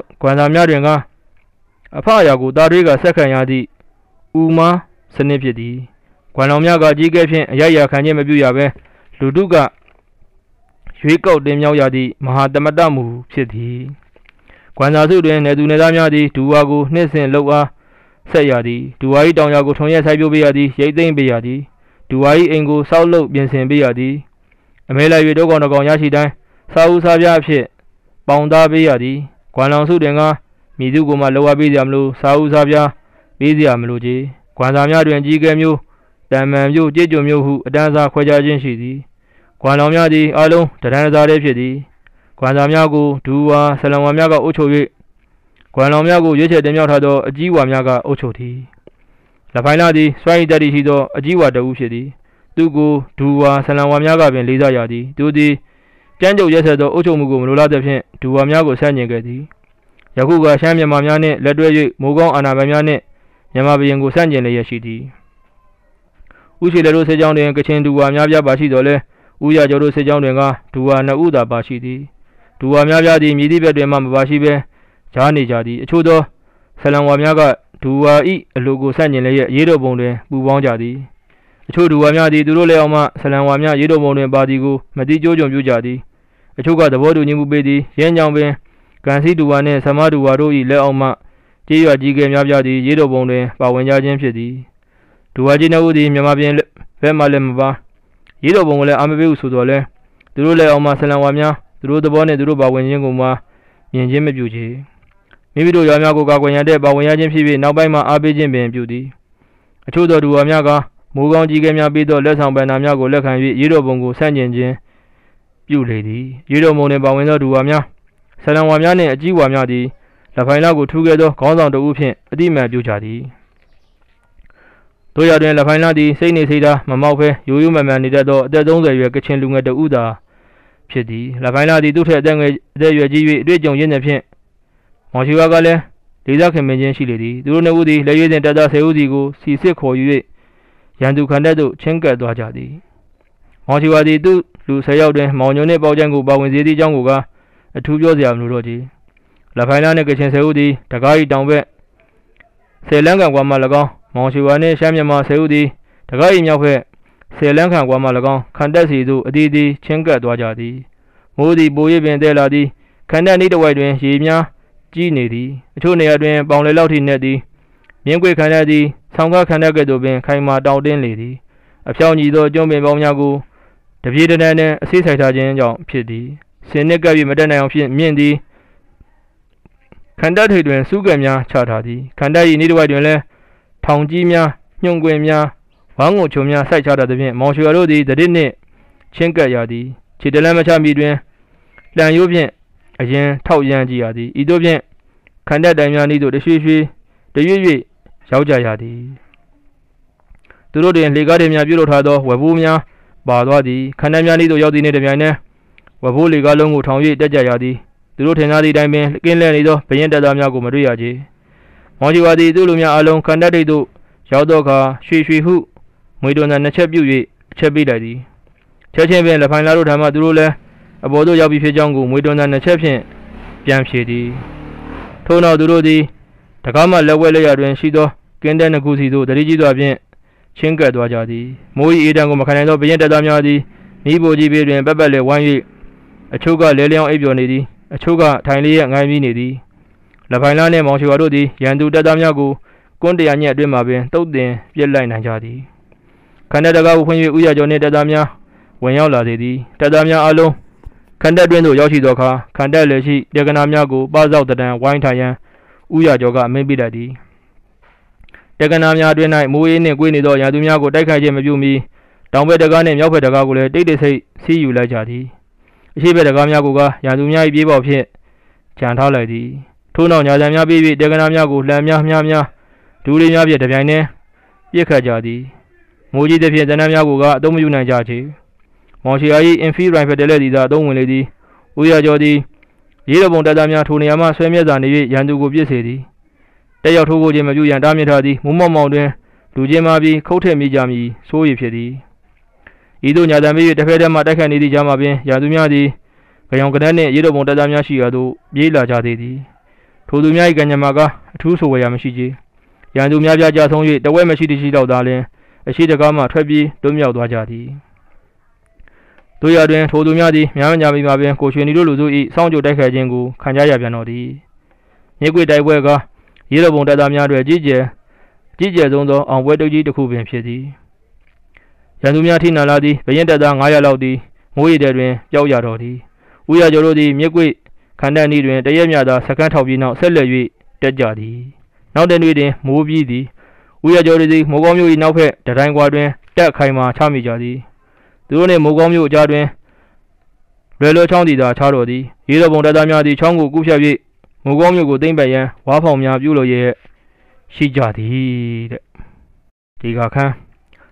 ဖရာကိုတာတွေကဆက်ခံရသည့်ဥမာစနစ်ဖြစ်သည်ကွမ်လောင်များကကြီးကဲဖြင့်အရရခံခြင်းမပြုရဘဲလူထုကရွေးကောက်တင်မြောက်ရသည့်မဟာသမတမှုဖြစ်သည်ကွမ်စာစုတွင်နေသူနေသားများသည်ဒူဝါကိုနှစ်စဉ်လှုပ်အားဆက်ရသည်ဒူဝါ၏တောင်ယာကိုထုံရက်စိုက်ပျိုးပေးရသည်ရိတ်သိမ်းပေးရသည်ဒူဝါ၏အိမ်ကိုစောက်လုပ်ပြင်ဆင်ပေးရသည်အမဲလိုက်၍တောကောင်တကောင်ရရှိတိုင်းစာအုပ်စာပြအဖြစ်ပေါင်သားပေးရသည်ကွမ်လောင်စုတွင်ကမိသူကိုမှလောအပ်ပေးစရာမလိုစာအုပ်စာပြပေးစရာမလိုချေကွမ်စာများတွင်ကြီးကဲမျိုးတံမှန်မျိုးကြေးကြုံမျိုးဟုအတန်းစားခွဲခြားခြင်းရှိသည်ကွမ်လောင်များသည်အလုံးတရန်စားတည်းဖြစ်သည်ကွမ်စာများကိုဒူဝါဆလံဝါများကအုပ်ချုပ်၍ကွမ်လောင်များကိုရွေးချယ်တင်မြှောက်ထားသောအကြီးဝါများကအုပ်ချုပ်သည်လက်ဖိုင်လာသည်စွမ်းရည်တတ်သည့်ရှိသောအကြီးဝါတဦးဖြစ်သည်သူကိုဒူဝါဆလံဝါများကပင်လေးစားရသည်သူသည်ကြမ်းကြုတ်ရက်စက်သောအုပ်ချုပ်မှုကိုမလိုလားသဖြင့်ဒူဝါများကိုဆန့်ကျင်ခဲ့သည်ယခုကရှမ်းမြန်မာများနှင့်လက်တွဲ၍မိုးကောင်းအာဏာပိုင်များနှင့်မြန်မာဘုရင်ကိုဆန့်ကျင်လျက်ရှိသည်ဥရှိလေတို့စစ်ကြောင်းတွင်ကချင်ဒူဝါများပြားပါရှိတော်လဲဥရကျော်တို့စစ်ကြောင်းတွင်ကဒူဝါနှစ်ဦးသာပါရှိသည်ဒူဝါများပြားသည်မြည်သည့်ဘက်တွင်မှမပါရှိဘဲကြားနေကြသည်အချို့သောဆလံဝါများကဒူဝါ၏အလိုကိုဆန့်ကျင်လျက်ရေးတော်ပုံတွင်ပူပေါင်းကြသည်အချို့ဒူဝါများသည်သူတို့လက်အောက်မှဆလံဝါများရေးတော်ပုံတွင်ပါသည်ကိုမတိကျိုးကြုံပြုကြသည်အချို့ကသဘောတူညီမှုပေးသည်ရင်းကြောင်ပင်ကန်စီဒူဝါနှင့်ဆမဒူဝါတို့၏လက်အောက်မှကြေးရွာကြီးကဲများပြားသည်ရေးတော်ပုံတွင်ပါဝင်ကြခြင်းဖြစ်သည်ဒူဝါကြီးနှုတ်သည်မြန်မာပြည်ဘက်မှလည်းမပါရေးတော်ပုံကိုလည်းအာမပေးဟုဆိုတော်လဲသူတို့လက်အောက်မှဆလံဝါများသူတို့သဘောနှင့်သူတို့ပါဝင်ခြင်းကိုမှမြင်ခြင်းမပြုချေမိမိတို့ရွာများကိုကာကွယ်ရန်တဲ့ပါဝင်ရခြင်းဖြစ်ပြီးနောက်ပိုင်းမှာအားပေးခြင်းပင်ပြုသည်အချို့သောဒူဝါများကမိုးကောင်းကြီးကဲများပြီးသောလက်ဆောင်ပန်နာများကိုလက်ခံ၍ရေးတော်ပုံကိုဆန့်ကျင်ခြင်းပြုလေသည်ရေးတော်ပုံတွင်ပါဝင်သောဒူဝါများဆလံဝါများနှင့်အကြီးဝါများသည်လက်ဖိုင်လာကိုထူးခဲ့သောခေါင်းဆောင်တဦးဖြင့်အတိအမှန်ပြုကြသည်တို့ရတွင်လက်ဖိုင်လာသည်စိတ်နေစိတ်သားမမောက်ဖဲရိုးရိုးမှန်မှန်နေတတ်သောအသက်30ရွယ်ကချင်လူငယ်တဦးသာဖြစ်သည်လက်ဖိုင်လာသည်သူ့ထက်အသက်ရွယ်ကြီး၍အတွေ့အကြုံရင့်သဖြင့်မောင်ရှိဝါကလည်းလေးစားခင်မင်ခြင်းရှိလေသည်သူတို့နှစ်ဦးသည်လက်ရွေးစဉ်တပ်သား10ဦးစီကိုစီစစ်ခေါ်ယူ၍ရန်သူခံတပ်သို့ချင်းကပ်သွားကြသည်မောင်ရှိဝါသည်သူ့လူ10ယောက်တွင်မောင်ညွန့်နှင့်ပေါကျန်းကိုပါဝင်စေသည့်အကြောင်းကိုကအထူးပြောစရာမလိုတော့ကြီးလက်ဖိုင်လာနှင့်ကချင်10ဦးသည်တကား၏တောင်ဘက်10လမ်းကန်ကွာမှ၎င်းမောင်ရှိဝါနှင့်ရှမ်းမြန်မာ10ဦးသည်တကား၏မြောက်ဘက်10လမ်းကန်ကွာမှ၎င်းခံတပ်စီသို့အသီးသီးချင်းကပ်သွားကြသည်မိုးသည်ပို၍ပင်တဲလာသည်ခံတပ်ဤတစ်ဝိုက်တွင်ရေများကြီးနေသည်အချို့နေရာတွင်ပေါင်လေလောက်ထိနှက်သည်မြင်းကွေခံတပ်သည်ဆောင်းကားခံတပ်ကဲ့သို့ပင်ခိုင်မာတောင့်တင်းလေသည်အဖြောင်းညီသောကျွန်းပင်ပေါင်းများကိုတပြေးတန်းနှင့်အဆေးဆိုင်ထားခြင်းကြောင့်ဖြစ်သည်စင်နစ်ကပ်ပြီးမတက်နိုင်အောင်ဖြစ်မြင့်သည်ခံတပ်ထိပ်တွင်စုကဲ့များချထားသည်ခံတပ်၏ဤတစ်ဝိုက်တွင်လည်းထောင်ကြီးများညှုံကွင်များဝမ်းငုံချုံများစိုက်ချထားသဖြင့်မောင်ရွှေတို့သည်တရစ်နှင့်ချင်းကပ်ရသည်ခြေတလန်းမချမီတွင်လှန်ရိုးဖြင့်အရင်ထောက်ရမ်းကြည့်ရသည်ဤသို့ဖြင့်ခံတပ်တိုင်များဤသို့တရွှေ၍ရောက်ကြရသည်သူတို့တွင်လေကားတွေများပြုလုပ်ထားသောဝက်ဘိုးများပါသွားသည်ခံတပ်များဤသို့ရောက်သည်နှင့်တပြိုင်တည်းဝက်ဘိုးလေကားလုံးကိုထောင်၍တက်ကြရသည်သူတို့ထင်သားသည့်အတိုင်းပင်ကင်းလဲနေသောဘရင်တပ်သားများကိုမတွေ့ရကြမောင်ရှိဝါသည်သူ့လူများအလုံးခံတပ်ထိပ်သို့ရောက်သောအခါရွှေဟုငွေတွန်သံနှစ်ချက်ပြု၍အချက်ပေးလိုက်သည်ချက်ချင်းပင်လက်ဖိုင်လာတို့ထံမှသူတို့လည်းအပေါ်သို့ရောက်ပြီးဖြစ်ကြောင်းကိုငွေတွန်သံနှစ်ချက်ဖြင့်ပြန်ဖြေသည်ထို့နောက်သူတို့သည်တကားမှလက်ဝဲလက်ရတွင်ရှိသောကင်းတဲ့နှစ်ခုစီသို့တတိကြီးစွာဖြင့်ချင်းကပ်သွားကြသည်မိုး၏အေးတံကိုမခံနိုင်သောဘရင်တပ်သားများသည်မိဘကြီးပေတွင်ပက်ပက်လက်ဝိုင်း၍အချို့ကလဲလျောင်းအိပ်ပျော်နေသည်အချို့ကထိုင်လျက်ငိုင်းပြီးနေသည်လက်ဖိုင်လာနှင့်မောင်ရှိဝါတို့သည်ရန်သူတပ်သားများကိုကွန်းတရာညက်အတွင်းမှပင်တုတ်တင်ပြစ်လိုက်နိုင်ကြသည်ခံတပ်တကားကိုဖွင့်၍ဥရကျော်နှင့်တပ်သားများဝင်ရောက်လာစေသည်တပ်သားများအလုံးခံတပ်တွင်သို့ရောက်ရှိသောအခါခံတပ်လည်းရှိတေကနာများကိုပစောက်တံဝိုင်းထိုင်ရန်ဥရကျော်ကအမိန့်ပေးလိုက်သည်တေကနာများတွင်၌မိုးအေးနှင့်ကွေးနေသောရန်သူများကိုတိုက်ခိုက်ခြင်းမပြုမီတောင်ဘက်တကားနှင့်မြောက်ဘက်တကားကိုလည်းတိတ်တိတ်ဆိတ်စီးယူလိုက်ကြသည်အရှိဘက်တကားများကိုရန်သူများ၏ပြေးပေါက်ဖြင့်ကြံထားလိုက်သည်ထို့နောက်ညာတံများပြေး၍တေကနာများကိုလှမ်းများဒူးလေးများဖြင့်တပြိုင်တည်းပြစ်ခတ်ကြသည်မိုးကြီးသဖြင့်တနမ်းများကိုကအသုံးမပြုနိုင်ကြချေမောင်ရှိယာ၏အင်ဖီရိုင်ဖယ်တလက်သည်သာအသုံးဝင်လေသည်ဥရကျော်သည်ရေးတော်ပုံတပ်သားများထိုနေရာမှဆွဲမြက်စာနေ၍ရန်သူကိုပြစ်စေသည်တက်ရောက်ထိုးကိုခြင်းမပြုရန်တားမြစ်ထားသည်မုံမောင်တွင်လူချင်းမှပြီးခုတ်ထည့်မိကြမည်ဆိုးရဖြစ်သည်ဤသို့ညာတံပြီးတစ်ဖက်တည်းမှတိုက်ခိုက်နေသည့်ကြားမှာပင်ရန်သူများသည်ကြောင်ကနက်နှင့်ရေးတော်ပုံတပ်သားများရှိရာသို့ပြေးလာကြသေးသည်ထိုသူများ၏ကံကြမ္မာကအထူးဆိုဝေရာမရှိကြရန်သူများပြားကြဆုံး၍တဝက်မရှိသည့်ရှိတော့သာလျှင်အရှိတကားမှထွက်ပြေးလွတ်မြောက်သွားကြသည်တို့ရတွင်ထိုသူများသည်များများပြီးမှပင်ကိုရွှေနီတို့လူစု၏စောင့်ကြိုတိုက်ခိုက်ခြင်းကိုခံကြရပြန်တော်သည်မြစ်ကွေတိုက်ပွဲကရေတော်ပုံတပ်သားများတွင်ကြီးကျယ်ဆုံးသောအောင်ပွဲတုပ်ကြီးတစ်ခုပင်ဖြစ်သည်ရန်သူများထိနှံလာသည်ဘရင်တပ်သား900လောက်သည်မိုးရေတဲတွင်ပျောက်ရတော်သည်ဦးရကျော်တို့သည်မြစ်ကွေခန္ဓာနီတွင်တရက်မြသာစကန်းထောက်ပြီးနောက်ဆက်လက်၍တက်ကြသည်နောက်တဲ့နေ့တွင်မိုးပြီးသည်ဦးရကျော်တို့သည်မိုးကောင်းမြို့၏နောက်ဘက်တတိုင်းကွာတွင်တက်ခိုင်မာချမိကြသည်သူတို့နှင့်မိုးကောင်းမြို့အကြားတွင်လွယ်လွယ်ချောင်းသည်သာချတော်သည်ရေတော်ပုံတပ်သားများသည်ချောင်းကိုကူးဖြတ်၍မိုးကောင်းမြို့ကိုသိမ်းပိုက်ရန်ဝါဖောင်များပြုလုပ်ရရှိကြသည်တဲ့ဒီကခန်း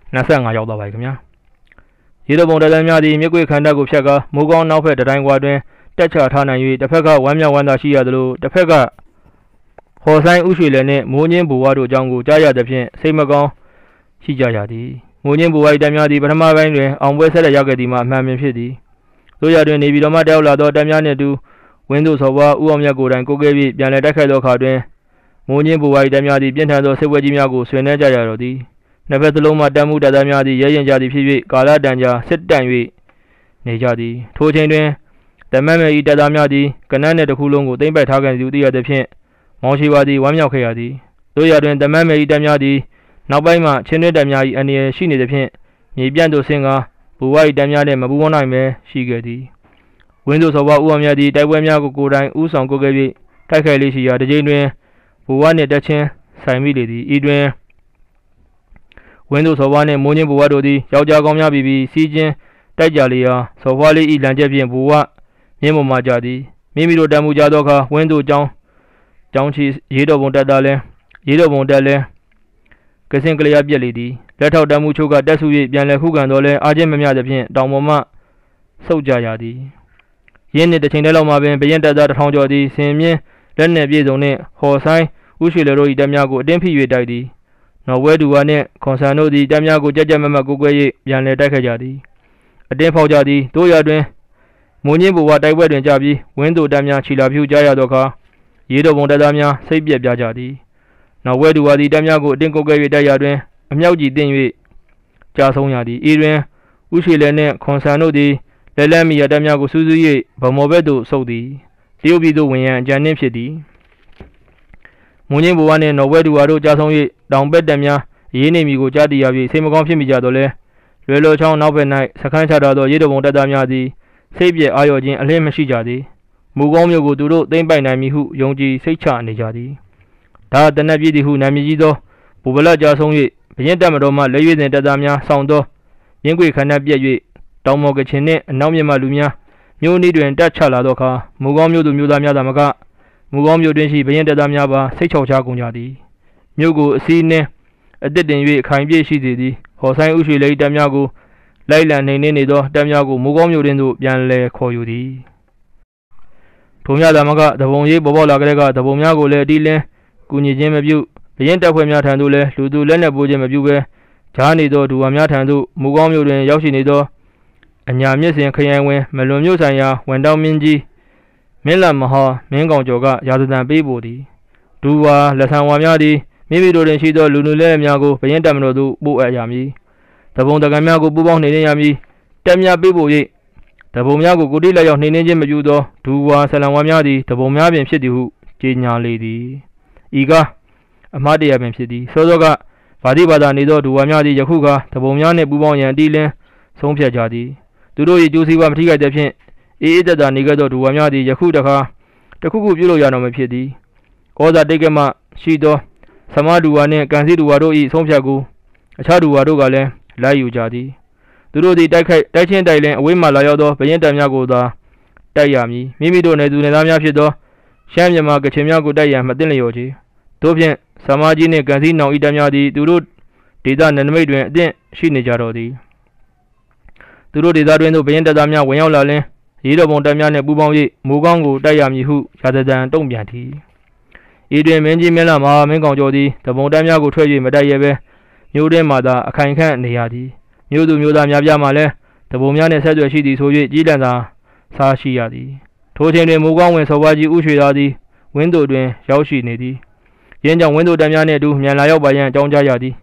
25ရောက်သွားပါပြီခင်ဗျာရေတော်ပုံတပ်သားများသည်မြစ်ကွေခန္ဓာကိုဖြတ်ကာမိုးကောင်းနောက်ဘက်တတိုင်းကွာတွင်တက်ချထားနိုင်၍တစ်ဖက်ကဝမ်းမြောက်ဝမ်းသာရှိရသလိုတစ်ဖက်ကဟော်ဆိုင်ဥရွှေလည်းနှင့်မိုးညင်းဘူဝါတို့အကြောင်းကိုကြားရသဖြင့်စိတ်မကောင်းရှိကြရသည်မိုးညင်းဘူဝါ၏တပ်များသည်ပထမပိုင်းတွင်အောင်ပွဲဆက်လက်ရောက်ခဲ့သည်မှာအမှန်ပင်ဖြစ်သည်တို့ရတွင်နေပြည်တော်မှတက်ရောက်လာသောတပ်များနှင့်အတူဝင်းတို့စော်ဘွားဦးအောင်မြတ်ကိုယ်တိုင်ကိုကဲပြီးပြန်လည်တိုက်ခိုက်သောအခါတွင်မိုးညင်းဘူဝါ၏တပ်များသည်ပြင်းထန်သောစစ်ပွဲကြီးများကိုဆွေးနွေးကြရတော်သည်နှစ်ဖက်စလုံးမှတပ်မှုတပ်သားများသည်ရဲရင်ကြသည်ဖြစ်၍ကာလတန်ကြာစစ်တန့်၍နေကြသည်ထိုချိန်တွင်တမန်မဲ၏တပ်သားများသည်ကနန်းနှင့်တစ်ခုလုံးကိုသိမ်းပိုက်ထားခဲ့သည်သိရသဖြင့်မောင်ရှိပါသည်ဝမ်းမြောက်ခဲ့ရသည်တို့ရတွင်တမန်မဲ၏တပ်များသည်နောက်ပိုင်းမှချင်းတွင်းတပ်များ၏အနေရရှိနေသဖြင့်မြေပြန့်သို့ဆင်းကာဘူဝါ၏တပ်များနှင့်မပူးပေါင်းနိုင်ပဲရှိခဲ့သည်ဝင်းတို့စော်ဘွားဦးအောင်မြတ်သည်တိုက်ပွဲများကိုကိုယ်တိုင်ဦးဆောင်ကိုခဲ့၍တိုက်ခိုက်လေးရှိရာတစ်ချိန်တွင်ဘူဝါနှင့်တက်ချင်းဆိုင်မိလေသည်ဤတွင်ဝင်းတို့စော်ဘွားနှင့်မိုးညင်းဘူဝါတို့သည်ယောက်ျားကောင်းများပြီးစီးချင်းတိုက်ကြလေရာစော်ဘွားလေး၏လမ်းကျက်ဖြင့်ဘူဝါမြင်းပေါ်မှကြသည်မိမိတို့တမ်းမှုကြသောအခါဝင်းတို့ကျောင်းချီရေတော်ပုံတက်သားလဲရေတော်ပုံတက်လဲကစင်ကလျာပြက်လေသည်လက်ထောက်တမ်းမှုချုပ်ကတက်ဆူ၍ပြန်လည်ခုခံတော်လဲအားချင်းမမျှသဖြင့်တောင်ပေါ်မှဆုတ်ကြရသည်ရင်းနှင့်တစ်ချိန်တည်းလောက်မှပင်ဘရင်တပ်သား1000ကျော်သည်ဆင်မြင်းလက်နှင့်ပြည်စုံနှင့်ဟော်ဆိုင်ဥရွှေလေတို့၏တပ်များကိုအတင်းဖိ၍တိုက်သည်နော်ဝဲဒူဝါနှင့်ခွန်ဆန်တို့သည်တပ်များကိုကြက်ကြက်မတ်မတ်ကိုကွဲ၍ပြန်လည်တိုက်ခိုက်ကြသည်အတင်းဖောက်ကြသည်တို့ရတွင်မိုးညင်းဘူဝါတိုက်ပွဲတွင်ကြပြီးဝင်းတို့တပ်များခြိလာဖြူကြရသောအခါရေတော်ပုံတပ်သားများစိတ်ပြက်ပြကြသည်နောက်ဝဲဒူဝါသည်တပ်များကိုအတင်းကိုကဲ၍တိုက်ရတွင်အမြောက်ကြီးတင်၍ကြာဆုံးရသည်ဤတွင်ဥရွှေလည်းနှင့်ခွန်ဆန်တို့သည်လက်မီရတပ်များကိုစူးစူး၍ဗမော်ဘက်သို့ဆုတ်သည်တရုတ်ပြည်သို့ဝင်ရန်အကြံနှင့်ဖြစ်သည်မိုးညင်းဘူဝါနှင့်နော်ဝဲဒူဝါတို့ကြာဆုံး၍တောင်ဘက်တပ်များရေးနေမီကိုကြားတည်ရပြီးစိတ်မကောင်းဖြစ်မိကြတော့လဲလွယ်လွယ်ချောင်းနောက်ဘက်၌စခန်းချထားသောရေတော်ပုံတပ်သားများသည်စိတ်ပြည့်အာရုံခြင်းအလင်းမရှိကြသည်မူကောင်းမျိုးကိုသူတို့သိမ့်ပိုက်နိုင်မည်ဟုယုံကြည်စိတ်ချနေကြသည်ဒါတနက်ပြည်သည်ဟုနာမည်ကြီးသောဘူဗလကြာဆုံး၍ဘရင်တပ်မတော်မှလက်ရွေးစဉ်တပ်သားများဆောင်သောရင်းကွေခန္ဓာပြက်၍တောင်မော်ကချင်နှင့်အနောက်မြတ်မှလူများမြို့နီးတွင်တက်ချလာသောအခါမူကောင်းမျိုးသူမျိုးသားများသာမကမူကောင်းမျိုးတွင်ရှိဘရင်တပ်သားများပါစိတ်ချောက်ချကုန်ကြသည်မြို့ကိုအစည်းနှင်းအသစ်တင်၍ခိုင်ပြည့်ရှိစေသည်ဟော်ဆိုင်ဥရွှေလေးတပ်များကိုလိုက်လံနေနေသောတပ်များကိုမူကောင်းမျိုးတွင်သို့ပြန်လည်ခေါ်ယူသည်ထိုများသာမကတပုံရေးပေါ်ပေါက်လာကြတဲ့ကတပုံများကိုလည်းအတီးလင်းကူညီခြင်းမပြုဘရင်တပ်ဖွဲ့များထံသို့လည်းလူသူလက်နက်ပိုးခြင်းမပြုဘဲဂျားနေသောဒူဝါများထံသို့မူကောင်းမျိုးတွင်ရောက်ရှိနေသောအညာမြစ်စဉ်ခရိုင်ဝင်မလွန်မြို့ဆိုင်ရာဝန်တောင်းမင်းကြီးမင်းလမဟာမင်းကောင်ကျော်ကရာဇသံပေးပို့သည်ဒူဝါလက်ဆံဝါများသည်မိမိတို့တွင်ရှိသောလူလူလဲများကိုဘရင်တပ်မတော်သို့ပို့အပ်ရမည်တပုံတကံများကိုပူးပေါင်းနှိမ့်နေရမည်တပ်များပေးပို့၍တပုံများကိုကိုတိလက်ရောက်နှိမ့်နေခြင်းမပြုသောဒူဝါဆလံဝါများသည်တပုံများပင်ဖြစ်သည်ဟုကြေညာလေသည်ဤကားအမှားတရပင်ဖြစ်သည်စောစောကဗာတိဘာသာနေသောဒူဝါများသည်ယခုကတပုံများနှင့်ပူးပေါင်းရန်အတီးလင်းဆုံးဖြတ်ကြသည်သူတို့၏ကျိုးစီးပွားမထိခိုက်တဲ့ဖြင့်အေးအေးသက်သာနေကြသောဒူဝါများသည်ယခုတခါတခုခုပြုလုပ်ရတော့မဖြစ်သည်ကောဇာတိတ်ကမှရှိသောသမားဒူဝါနှင့်ကန်စီဒူဝါတို့၏ဆုံးဖြတ်ကိုအခြားဒူဝါတို့ကလည်းလိုက်ယူကြသည်သူတို့သည်တိုက်ချင်းတိုက်လင်အဝေးမှလာရောက်သောဘရင်တပ်များကိုသာတိုက်ရမည်မိမိတို့နယ်သူနယ်သားများဖြစ်သောရှမ်းမြန်မာကချင်များကိုတိုက်ရန်မသင့်လျော်ချေတို့ဖြင့်သမားကြီးနှင့်ကန်စီနောင်၏တပ်များသည်သူတို့ဒေသနယ်နိမိတ်တွင်အသင့်ရှိနေကြတော်သည်သူတို့ဒေသတွင်သို့ဘရင်တပ်သားများဝင်ရောက်လာလင်ရေတော်ပုံတပ်များနှင့်ပူးပေါင်း၍မူကောင်းကိုတိုက်ရမည်ဟုရာဇသံတုံ့ပြန်သည်ဤတွင်မင်းကြီးမင်းလာမဟာမင်းကောင်ကျော်သည်တပုံတပ်များကိုထွက်၍မတိုက်ရဲဘဲမြို့တွင်မှသာအခိုင်ခန့်နေရသည်မြို့သူမြို့သားများပြားမှလည်းတပုံများနှင့်ဆက်သွယ်ရှိသည်ဆို၍ကြီးလန့်သာစားရှိရသည်ထိုချိန်တွင်မူကောင်းဝင်စော်ဘွားကြီးဥရွှေသားသည်ဝင်းတို့တွင်ရောက်ရှိနေသည်ရင်းကြောင့်ဝင်းတို့တပ်များနှင့်အတူမြန်လာရောက်ပါရန်အကြောင်းကြားရသည်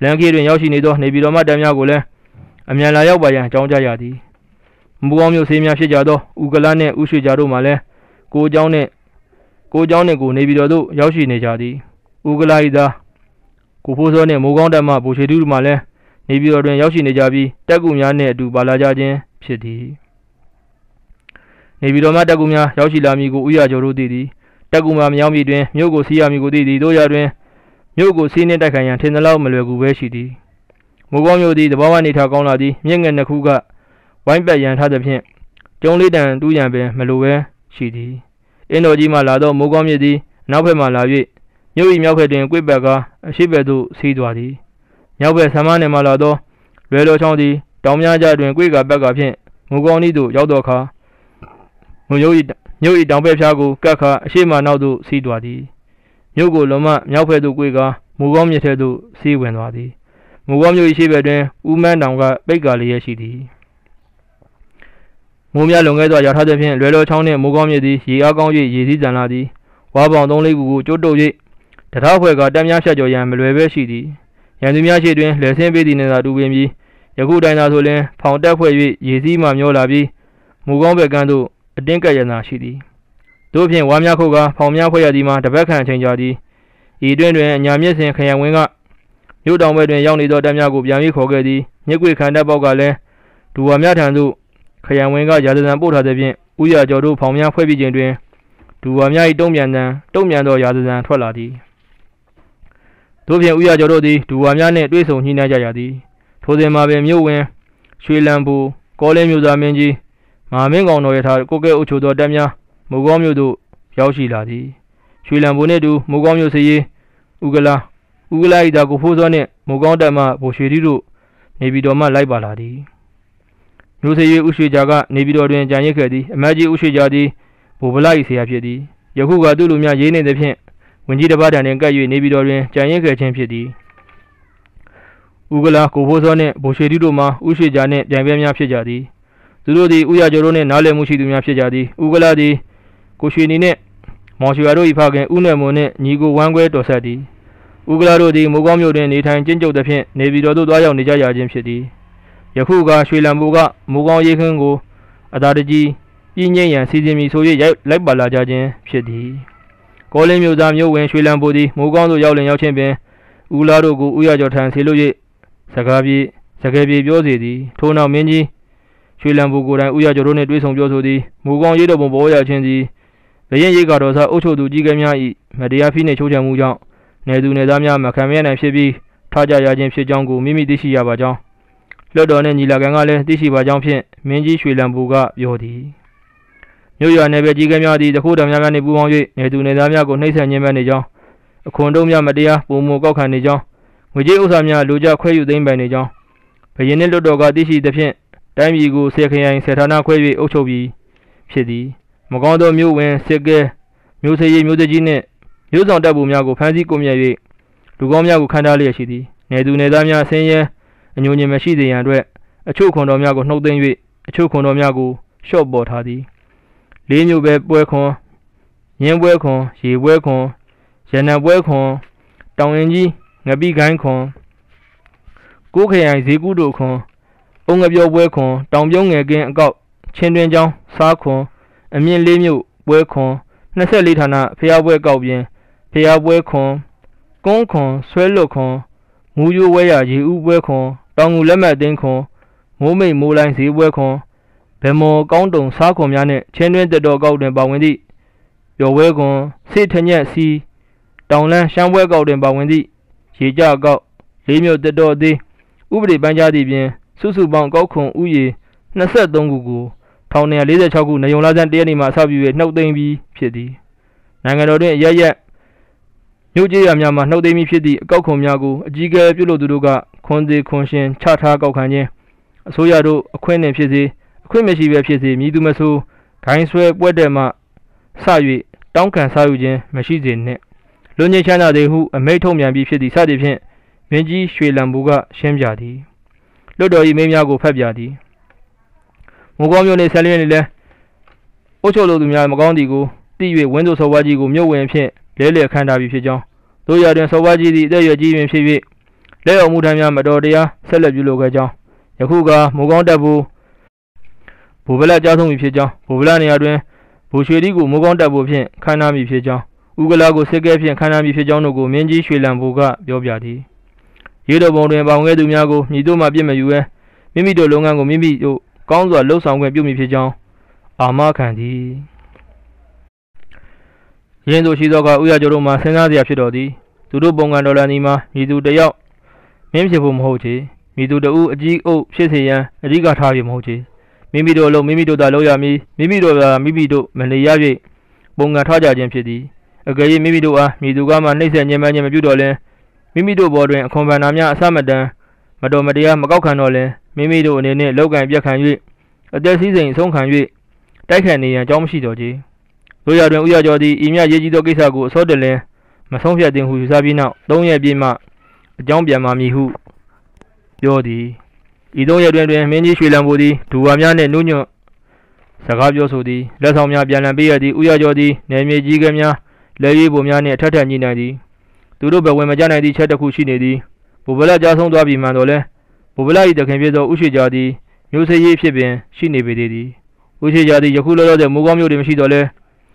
လန်ကီတွင်ရောက်ရှိနေသောနေပြည်တော်မှတပ်များကိုလည်းအမြန်လာရောက်ပါရန်အကြောင်းကြားရသည်မိုးကောင်းမြို့ဆေးများဖြစ်ကြသောဥကလာနှင့်ဥရွှေကြာတို့မှလည်းကိုเจ้าနှင့်ကိုနေပြည်တော်သို့ရောက်ရှိနေကြသည်ဥကလာ၏သားကိုဖိုးစောနှင့်မိုးကောင်းတပ်မှဗိုလ်ရွှေတူမှလည်းနေပြည်တော်တွင်ရောက်ရှိနေကြပြီးတပ်ကူများနှင့်အတူပါလာကြခြင်းဖြစ်သည်နေပြည်တော်မှတပ်ကူများရောက်ရှိလာမည်ကိုဥရကျော်တို့သိသည်တပ်ကူမှမရောက်မီတွင်မြို့ကိုစီးရမည်ကိုသိသည်တို့ရတွင်မြို့ကိုစီးနှင့်တိုက်ခိုင်ရန်ထင်သလောက်မလွယ်ကူပဲရှိသည်မိုးကောင်းမြို့သည်တဘာဝနေထားကောင်းလာသည်မြင့်ငယ်နှစ်ခုကဝိုင်းပတ်ရန်ထားသဖြင့်ကျုံလေးတန်တူးရန်ပင်မလိုပဲရှိသည်အင်းတော်ကြီးမှလာသောမိုးကောင်းမြစ်သည်နောက်ဘက်မှလာ၍မြို့၏မြောက်ဘက်တွင်ကွေ့ပတ်ကားအရှိဘက်သို့စီးသွားသည်မြောက်ဘက်ဆမ်းမနယ်မှလာသောလွယ်တော်ချောင်းသည်တောင်များကြားတွင်ကွေ့ကာပတ်ကာဖြင့်မိုးကောင်းဤသို့ရောက်သောအခါမြို့၏တောင်ဘက်ဖြားကိုကတ်ခါအရှိမနောက်သို့စီးသွားသည်မြို့ကိုလွန်မှမြောက်ဘက်သို့ကွေ့ကာမိုးကောင်းမြစ်ထဲသို့စီးဝင်သွားသည်မိုးကောင်းမြို့၏ရှေ့ဘက်တွင်ဦးမန်းတောင်ကပိတ်ကာလျက်ရှိသည်မိုးများလွန်ခဲ့သောရာထားသဖြင့်လွယ်တော်ချောင်းနှင့်မိုးကောင်းမြစ်သည်ရေအားကောင်း၍ရေစည်းတန်လာသည်ဝါပေါင်3-4ခုကိုကျိုးတုပ်၍တထားဖွဲ့ကတပ်များဖြတ်ကျော်ရန်မလွယ်ပဲရှိသည်ရန်သူများရှေ့တွင်လှည့်ဆင်းပေးသည်နှင့်သာတူပင်ပြီးယခုတိုင်သာဆိုလျှင်ဖောင်တက်ဖွဲ့၍ရေစည်းမှမျောလာပြီးမိုးကောင်းဘက်ကန်းသို့အတင်းကပ်ရနာရှိသည်တို့ဖြင့်ဝါများခုတ်ကဖောင်များဖွဲ့ရသည်မှာတပတ်ခန့်အချိန်ကြာသည်ဤတွင်အညာမြင့်စဉ်ခရံဝင်းကမြို့တောင်ဘက်တွင်ရောက်နေသောတပ်များကိုပြန်ပြီးခေါ်ခဲ့သည်မြစ်ကွေခန္ဓာပေါက်ကလည်းဒူဝါများထံသို့ခရံဝင်းကရာဇသံပို့ထားသည်ဖြင့်ဥရကျော်တို့ဖောင်များဖွဲ့ပြီးခြင်းတွင်ဒူဝါများ၏တုံ့ပြန်သောရာဇသံထွက်လာသည်တို့ဖြင့်ဥရကျော်တို့သည်ဒူဝါများနှင့်တွေ့ဆုံညှိနှိုင်းကြရသည်ထိုစဉ်မှာပင်မြို့ဝင်ရွှေလံပူကောလင်းမြို့သားမင်းကြီးမဟာမင်းကောင်တော်ရထားကိုကဲအုပ်ချုပ်သောတပ်များမိုးကောင်းမြို့သို့ရောက်ရှိလာသည်ရွှေလံပူနှင့်တူမိုးကောင်းမြို့စေရေးဥကလာ၏သားကိုဖိုးစောနှင့်မိုးကောင်းတပ်မှဗိုလ်ရွှေတီတို့နေပြည်တော်မှလိုက်ပါလာသည်မြို့စေရေးဥရွှေကြာကနေပြည်တော်တွင်ကြံရစ်ခဲ့သည်အမတ်ကြီးဥရွှေကြာသည်ဗိုလ်ဗလာ၏ဆရာဖြစ်သည်ယခုကသူ့လူများရေးနေသည်ဖြင့်ဝင်ကြီးတစ်ပါးထံတွင်ကပ်၍နေပြည်တော်တွင်ကြံရစ်ခဲ့ခြင်းဖြစ်သည်ဥကလာကိုဖိုးစောနှင့်ဗိုလ်ရွှေတီတို့မှဥရွှေကြာနှင့်ပြိုင်ပွဲများဖြစ်ကြသည်သူတို့သည်ဥရကျော်တို့နှင့်နားလည်မှုရှိသူများဖြစ်ကြသည်ဥကလာသည်ကိုရွှေနီနှင့်မောင်ရွှေရတို့၏ဖခင်ဥနယ်မွန်နှင့်ညီကိုဝမ်းခွဲတော်ဆက်သည်ဥကလာတို့သည်မိုးကောင်းမြို့တွင်နေထိုင်ကျင့်ကြုတ်သဖြင့်နေပြည်တော်သို့သွားရောက်နေကြရခြင်းဖြစ်သည်ယခုကရွှေလံပူကမိုးကောင်းရေးခင်းကိုအသာတကြီးပြင်းငိမ့်ရန်စီစဉ်မည်ဆို၍လိုက်ပါလာကြခြင်းဖြစ်သည်ကောလင်းမြို့သားမြို့ဝင်ရွှေလံပူသည်မိုးကောင်းသို့ရောက်ချင်းပင်ဥကလာတို့ကိုဥရကျော်ထံဆေလွတ်၍စကားပြေပြောစေသည်ထို့နောက်မင်းကြီးရွှေလံပူကိုယ်တိုင်ဥရကျော်တို့နှင့်တွေ့ဆုံပြောဆိုသည်မိုးကောင်းရေးတော်ပုံပေါ်ရခြင်းသည်ဘရင်ရိတ်တော်စားအုပ်ချုပ်သူကြီးကဲများ၏မတရားဖိနှိပ်ချိုးချံမှုကြောင့်နေသူနေသားများမခံမရနိုင်ဖြစ်ပြီးထားကြရခြင်းဖြစ်ကြောင်းကိုမိမိသိရှိရပါကြောင်းလွတ်တော်နှင့်ညီလာခံကလည်းသိရှိပါကြောင်းဖြင့်မင်းကြီးရွှေလံပူကပြောသည်မြို့ရွာနယ်ပယ်ကြီးကဲများသည်တခိုးတံများနှင့်ပူးပေါင်း၍နေသူနေသားများကိုနှိပ်စက်ညှဉ်းပန်းနေကြောင်းအခွန်တုံးများမတရားပုံမကောက်ခံနေကြောင်းငွေကြေးဥစ္စာများလူကြခွဲယူသိမ်းပိုင်နေကြောင်းဘရင်နှင့်လွတ်တော်ကသိရှိသဖြင့်တိုင်းပြည်ကိုဆေခရိုင်ဆေဌာနခွဲ၍အုပ်ချုပ်ပြီးဖြစ်သည်မကောင်းသောမြို့ဝင်စစ်ကဲမြို့စေရေးမြို့တကြီးနှင့်မြို့ဆောင်တပ်ပူများကိုဖမ်းဆီးကွပ်မျက်၍လူကောင်းများကိုခန့်ထားလျက်ရှိသည်နေသူနေသားများဆင်းရဲအညိုညင်မရှိစေရန်အတွက်အချို့ခွန်တော်များကိုနှုတ်သိမ်း၍အချို့ခွန်တော်များကိုလျှော့ပေါ်ထားသည်လေးမျိုးပဲပွဲခွန်ညင်းပွဲခွန်ရေပွဲခွန်ရနံပွဲခွန်တောင်ရင်ကြီးငပိကိုင်းခွန်ကိုးခရိုင်ဈေးကူးတို့ခွန်အုံငပြောပွဲခွန်တောင်ပြုံးငယ်ကင်းအကောက်ချင်းတွင်ကျောင်းစားခွန်အမြင့်လေးမျိုးပွဲခွန်24ဌာနဖျားပွဲကောက်ပြင်ဖျားပွဲခွန်ကုန်းခွန်ဆွဲလွတ်ခွန်မူရိုးဝဲရရေဥပွဲခွန်တောင်ငူလက်မှတ်သိန်းခွန်မိုးမိတ်မိုးလိုင်းဈေးပွဲခွန်ဗမော်ကောင်းတုံစားခွန်များနှင့်ချင်းတွင်တက်တော်ကောက်တွင်ပါဝင်သည့်ပျော်ပွဲခွန်စေထညက်စီတောင်လန်းရှမ်းပွဲကောက်တွင်ပါဝင်သည့်ရေကြကောက်လေးမျိုးတက်တော်သေးဥပဒေပန်းကြားသည့်ပြင်စုစုပေါင်းကောက်ခွန်ဥယေ23ခုကို1946ခုနေုံလာဆန်း1ရက်နေ့မှအစပြု၍နှုတ်သိမ်းပြီးဖြစ်သည်နိုင်ငံတော်တွင်ရက်မြို့ကျေးရွာများမှနှုတ်သိမ်းပြီးဖြစ်သည့်အကောက်ခွန်များကိုအကြီးအကဲပြုလုပ်သူတို့ကခွန်သေးခွန်ရှင်ချထားကောက်ခံခြင်းအစိုးရတို့အခွင့်နှင့်ဖြစ်စေအခွင့်မရှိဘဲဖြစ်စေမည်သူမဆိုဂိုင်းဆွဲပွဲတဲ့မှစ၍တောင်းခံစားယူခြင်းမရှိစေနှင့်လူငယ်ချမ်းသာသည်ဟုအမိန့်ထုတ်ပြန်ပြီးဖြစ်သည့်စသည်ဖြင့်မင်းကြီးရွှေလံပူကရှင်းပြသည်လွတ်တော်၏မင်းများကိုဖတ်ပြသည်မိုးကောင်းမြို့နှင့်ဆက်လျက်နေလဲအုပ်ချုပ်လူသူများမကောင်းသည်ကိုသိ၍ဝင်းသို့စော်ဝါကြီးကိုမြို့ဝင်ဖြင့်လဲလှယ်ခန့်ထားပြီးဖြစ်ကြောင်းတို့ရတွင်စော်ဝါကြီးသည်အသက်အရွယ်ကြီးပင်ဖြစ်၍လက်အောင်မှုထမ်းများမတော်တရားဆက်လက်ပြုလုပ်ခဲ့ကြောင်းယခုကမိုးကောင်းတပ်ဘူးဗိုလ်ဗလက်ကြားဆုံးပြီဖြစ်ကြောင်းဗိုလ်ဗလက်နေရာတွင်ဗိုလ်ရွှေသည်ကိုမိုးကောင်းတပ်ဘူးဖြင့်ခန်းနာမည်ဖြစ်ကြောင်းဥကလာကိုစစ်ကဲဖြင့်ခန်းနာမည်ဖြစ်ကြောင်းတို့ကိုမင်းကြီးရွှေလံဘိုကပြောပြသည်ရေတော်ပုံတွင်ပေါင်ခဲ့သူများကိုမြည်တို့မှပြစ်မယူဘဲမိမိတို့လုပ်ငန်းကိုမိမိတို့ကောင်းစွာလှုပ်ဆောင်ခွင့်ပြုမည်ဖြစ်ကြောင်းအာမခံသည်ရင်းသူရှိသောကဥရကျော်တို့မှစဉ်းစားစရာဖြစ်တော်သည်သူတို့ပုံကန်ဒေါ်လာနီမှာမြည်သူတယောက်မင်းဖြစ်ဖို့မဟုတ်ချေမြည်သူတဦးအကြီးအုပ်ဖြစ်စေရန်အဓိကထားပြီးမဟုတ်ချေမိမိတို့အလုပ်မိမိတို့သာလုပ်ရမည်မိမိတို့သာမိမိတို့မနေရ၍ပုံကန်ထားကြခြင်းဖြစ်သည်အကယ်၍မိမိတို့အားမြည်သူကမှနှိမ့်ဆက်ညှဉ်းပန်းခြင်းမပြုတော့လင်မိမိတို့ဘော်တွင်အခွန်ဗန္နာများအစမတန်မတော်မတရားမကောက်ခံတော့လင်မိမိတို့အနေနှင့်လောက်ကံပြတ်ခံ၍အသက်စည်းစိမ်ဆုံးခံ၍တိုက်ခိုက်နေရန်အကြောင်းမရှိတော့ချေတို့ရတွင်ဥရကျော်သည်ဤမြရေးကြီးသောကိစ္စကိုအစောတလင်မဆုံးဖြတ်သင့်ဟုယူဆပြီးနောက်3ရက်ပြည့်မှအကြောင်းပြန်မှမည်ဟုပြောသည်ဤ3ရက်တွင်မင်းကြီးရွှေလံဘိုသည်ဒူဝါများနှင့်နုညွတ်စကားပြောဆိုသည်လက်ဆောင်များပြန်လည်ပေးရသည်ဥရကျော်သည်နယ်မြေကြီးကဲများလက်ရွေးပုံများနှင့်ထပ်ထပ်ညှိနှိုင်းသည်သူတို့ဘဝင်မကြနိုင်သည့်ချက်တစ်ခုရှိနေသည်ဗိုလ်ဗလက်ကြားဆုံးသွားပြီမှန်တော်လဲဗိုလ်ဗလက်၏တခင်ဖြစ်သောဥရှိကြသည်မျိုးစေ့ရေးဖြစ်ပင်ရှိနေပေသေးသည်ဥရှိကြသည်ယခုလောလောဆယ်မိုးကောင်းမြို့တွင်မရှိတော့လဲ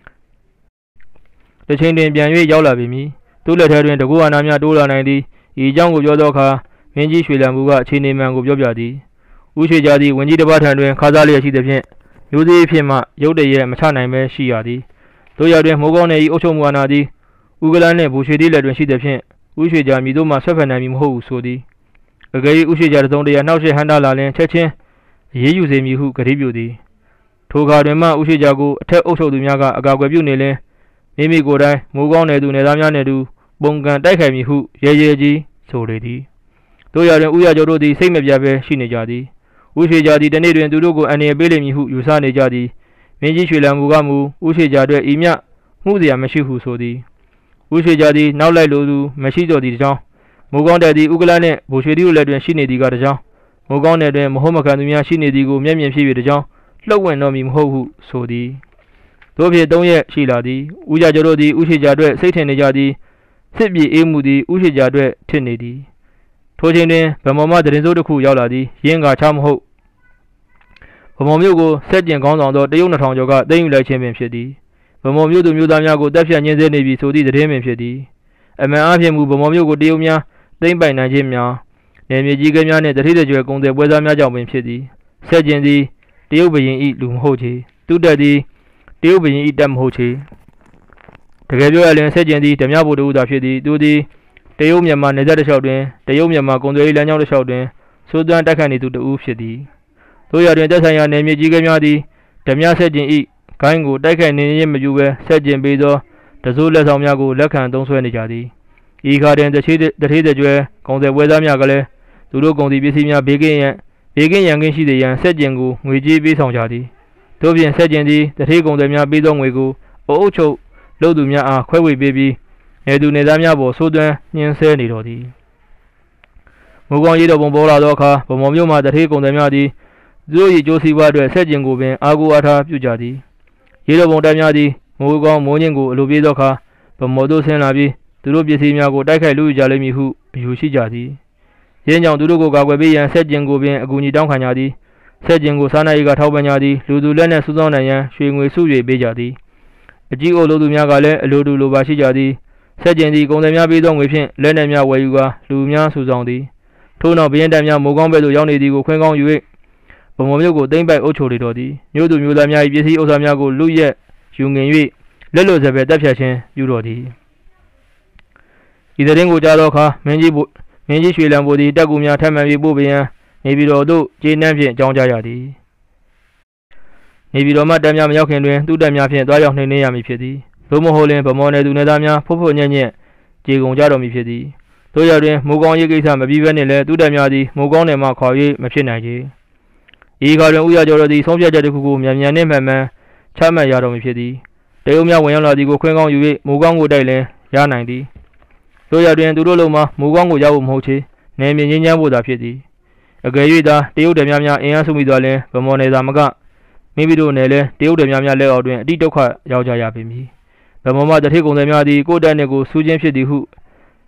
တစ်ချိန်တွင်ပြန်၍ရောက်လာပြီမည်သူ့လက်ထဲတွင်တကူအာနာများတိုးလာနိုင်သည်ဤအကြောင်းကိုပြောသောအခါမင်းကြီးရွှေလံဘိုကအခြေအနေမှန်ကိုပြောပြသည်ဥရှိကြသည်ဝင်ကြီးတစ်ပါးထံတွင်ခါးစားလျက်ရှိသဖြင့်မျိုးစေ့ဖြစ်မှရုတ်တရက်မချနိုင်ပဲရှိရသည်တို့ရတွင်မိုးကောင်းနယ်၏အုပ်ချုပ်မှုအာဏာသည်ဥကလန်းနှင့်ဘူရွှေသည်လက်တွင်ရှိသဖြင့်ဥရွှေကြမည်တို့မှဆွဲဖက်နိုင်မည်မဟုတ်ဟုဆိုသည်အကယ်၍ဥရွှေကြတစ်စုံတရာနှောက်ယှက်ဟန်တာလာလင်ချက်ချင်းအေးအေးယူစေမည်ဟုကတိပြုသည်ထိုအခါတွင်မှဥရွှေကြကိုအထက်အုပ်ချုပ်သူများကအကာအကွယ်ပြုနေလင်မိမိကိုယ်တိုင်မိုးကောင်းနယ်သူနယ်သားများနှင့်တူပုံကန်တိုက်ခိုက်မည်ဟုရဲရဲကြီးဆိုလေသည်တို့ရတွင်ဥရကျော်တို့သည်စိတ်မပြတ်ပဲရှိနေကြသည်ဥရွှေကြသည်တနေ့တွင်သူတို့ကိုအန္တရာယ်ပေးလိမ့်မည်ဟုယူဆနေကြသည်မင်းကြီးရွှေလံဘိုကမူဥရွှေကြအတွက်ဤမြမှုစရာမရှိဟုဆိုသည်ဥရွှေကြသည်နောက်လိုက်လိုသူမရှိတော့သည့်ကြောင်းမိုးကောင်းတဲ့သည်ဥကလနှင့်ဘူရွှေသည်တို့လက်တွင်ရှိနေသည်ကတကြောင်းမိုးကောင်းတဲ့တွင်မဟုတ်မခံသူများရှိနေသည်ကိုမျက်မြင်ဖြစ်၍တကြောင်းလှုပ်ဝင်တော်မူမဟုတ်ဟုဆိုသည်တို့ဖြင့်3ရက်ရှိလာသည်ဥရကျော်တို့သည်ဥရွှေကြအတွက်စိတ်ထင်နေကြသည်စစ်ပြေအေးမှုသည်ဥရွှေကြအတွက်ထစ်နေသည်ထိုချိန်တွင်ဗမော်မှတရင်စိုးတစ်ခုရောက်လာသည်ရင်းကချမဟုတ်ဗမော်မြို့ကိုဆက်ကျင်ကောင်းဆောင်သောတရုတ်2000ကျော်ကသိမ်းယူလိုက်ခြင်းပင်ဖြစ်သည်ဗမော်မြို့သူမြို့သားများကိုတပ်ဖြတ်ညှင်းဆဲနေပြီဆိုသည့်သတင်းပင်ဖြစ်သည်အမှန်အဖြစ်မူဗမော်မြို့ကိုတရုတ်များသိမ်းပိုင်နိုင်ခြင်းများနယ်မြေကြီးကဲများနှင့်တထိတကြွယ်ကုန်သည်ပွဲစားများကြောင့်ပင်ဖြစ်သည်ဆက်ကျင်သည်တရုတ်ဘရင်၏လူမဟုတ်ချေသူတက်သည်တရုတ်ဘရင်၏တပ်မဟုတ်ချေတကယ်ပြောရလျှင်ဆက်ကျင်သည်ဓမြဘိုလ်တို့သာဖြစ်သည်သူသည်တရုတ်မြန်မာနယ်စပ်တစ်လျှောက်တွင်တရုတ်မြန်မာကုန်သွယ်ရေးလမ်းကြောင်းတစ်လျှောက်တွင်စိုးသွမ်းတိုက်ခတ်နေသူတဦးဖြစ်သည်တို့ရတွင်တက်ဆိုင်ရာနယ်မြေကြီးကဲများသည်ဓမြဆက်ကျင်၏ဂိုင်းကိုတိုက်ခိုက်နေခြင်းမပြုဘဲဆက်ကျင်ပေးသောတစိုးလက်ဆောင်များကိုလက်ခံသုံးဆွဲနေကြသည်ဤခါတွင်တထေးတကြွယ်ကုန်သည်ပွဲစားများကလည်းသူတို့ကုန်သည်ပစ္စည်းများဘေးကင်းရန်ကင်းရှိစေရန်ဆက်ကျင်ကိုငွေကြေးပေးဆောင်ကြသည်တို့ဖြင့်ဆက်ကျင်သည်တထေးကုန်သည်များပေးသောငွေကိုအုပ်ချုပ်လုပ်သူများအားခွဲဝေပေးပြီးနေသူနေသားများပေါ်ဆိုးသွမ်းညှင်းဆဲနေတော်သည်မိုးကောင်းရေးတော်ပုံပေါ်လာသောအခါဗမော်မြို့မှတထေးကုန်သည်များသည်သူတို့၏ကြိုးစည်းပွားအတွက်ဆက်ကျင်ကိုပင်အားကိုးအားထားပြုကြသည်ရေတော်ပုံတပ်များသည်မိုးကောင်းမိုးညင်းကိုအလိုပြေးသောအခါဗမော်တို့ဆင်းလာပြီးသူတို့ပစ္စည်းများကိုတိုက်ခိုက်လူယူကြလိမ့်မည်ဟုအယူရှိကြသည်ရင်းကြောင့်သူတို့ကိုကာကွယ်ပေးရန်ဆက်ကျင်ကိုပင်အကူအညီတောင်းခံကြသည်ဆက်ကျင်ကိုစားနပ်ရိက္ခာထောက်ပံ့ကြသည်လူသူလက်နှင့်စုဆောင်းနိုင်ရန်ရွှေငွေစု၍ပေးကြသည်အကြီးအုပ်လူသူများကလည်းအလိုတူလိုပါရှိကြသည်ဆက်ကျင်သည်ကုန်သည်များပေးသောငွေဖြင့်လက်နက်များဝယ်ယူကာလူများစုဆောင်းသည်ထို့နောက်ဘရင်တပ်များမိုးကောင်းဘက်သို့ရောက်နေသည်ကိုခွင့်ကောင်း၍ဗမော်မြို့ကိုသိမ်းပိုက်အုပ်ချုပ်လေတော်သည်မြို့သူမြို့သားများ၏ပစ္စည်းဥစ္စာများကိုလူရက်ယူငင်၍လက်လွတ်စပယ်တပ်ဖြတ်ခြင်းပြုတော်သည်ဤသတင်းကိုကြားသောအခါမင်းကြီးရွှေလံဘိုသည်တပ်ကူများထပ်မံ၍ပို့ပြန်နေပြည်တော်သို့ကျေးနှံဖြင့်အကြောင်းကြားရသည်နေပြည်တော်မှတပ်များမရောက်ခင်တွင်သူ့တပ်များဖြင့်သွားရောက်နှိမ်နင်းရမည်ဖြစ်သည်သို့မဟုတ်လျှင်ဗမော်နယ်သူနယ်သားများဖွတ်ဖွတ်ညံ့ညံ့ကြေကုန်ကြတော်မူဖြစ်သည်တို့ရတွင်မိုးကောင်းရေးကိစ္စမပြီးဘဲနှင့်လည်းသူ့တပ်များသည်မိုးကောင်းနယ်မှခွာ၍မဖြစ်နိုင်ကြဤခါတွင်ဥရကျော်တို့သည်ဆုံးဖြတ်ချက်တစ်ခုကိုမြန်မြန်နှင့်မှန်မှန်ချမှတ်ရတော်မူဖြစ်သည်တရုတ်များဝင်ရောက်လာသည်ကိုခွင့်ကောင်းယူ၍မိုးကောင်းကိုတိုက်လင်ရနိုင်သည်တို့ရတွင်သူတို့လုံးမှာမိုးကောင်းကိုရဖို့မဟုတ်ချေနယ်မြေငင်းချမ်းဖို့သာဖြစ်သည်အကယ်၍သာတရုတ်တပ်များအင်အားစုမိသွားလင်ဗမော်နယ်သာမကမိမိတို့နယ်လည်းတရုတ်တပ်များလက်အောက်တွင်အတိဒုက္ခရောက်ကြရပေမည်ဗမော်မှတထေးကုန်သည်များသည်ကိုယ်တပ်နှင့်ကိုစူးချင်းဖြစ်သည်ဟု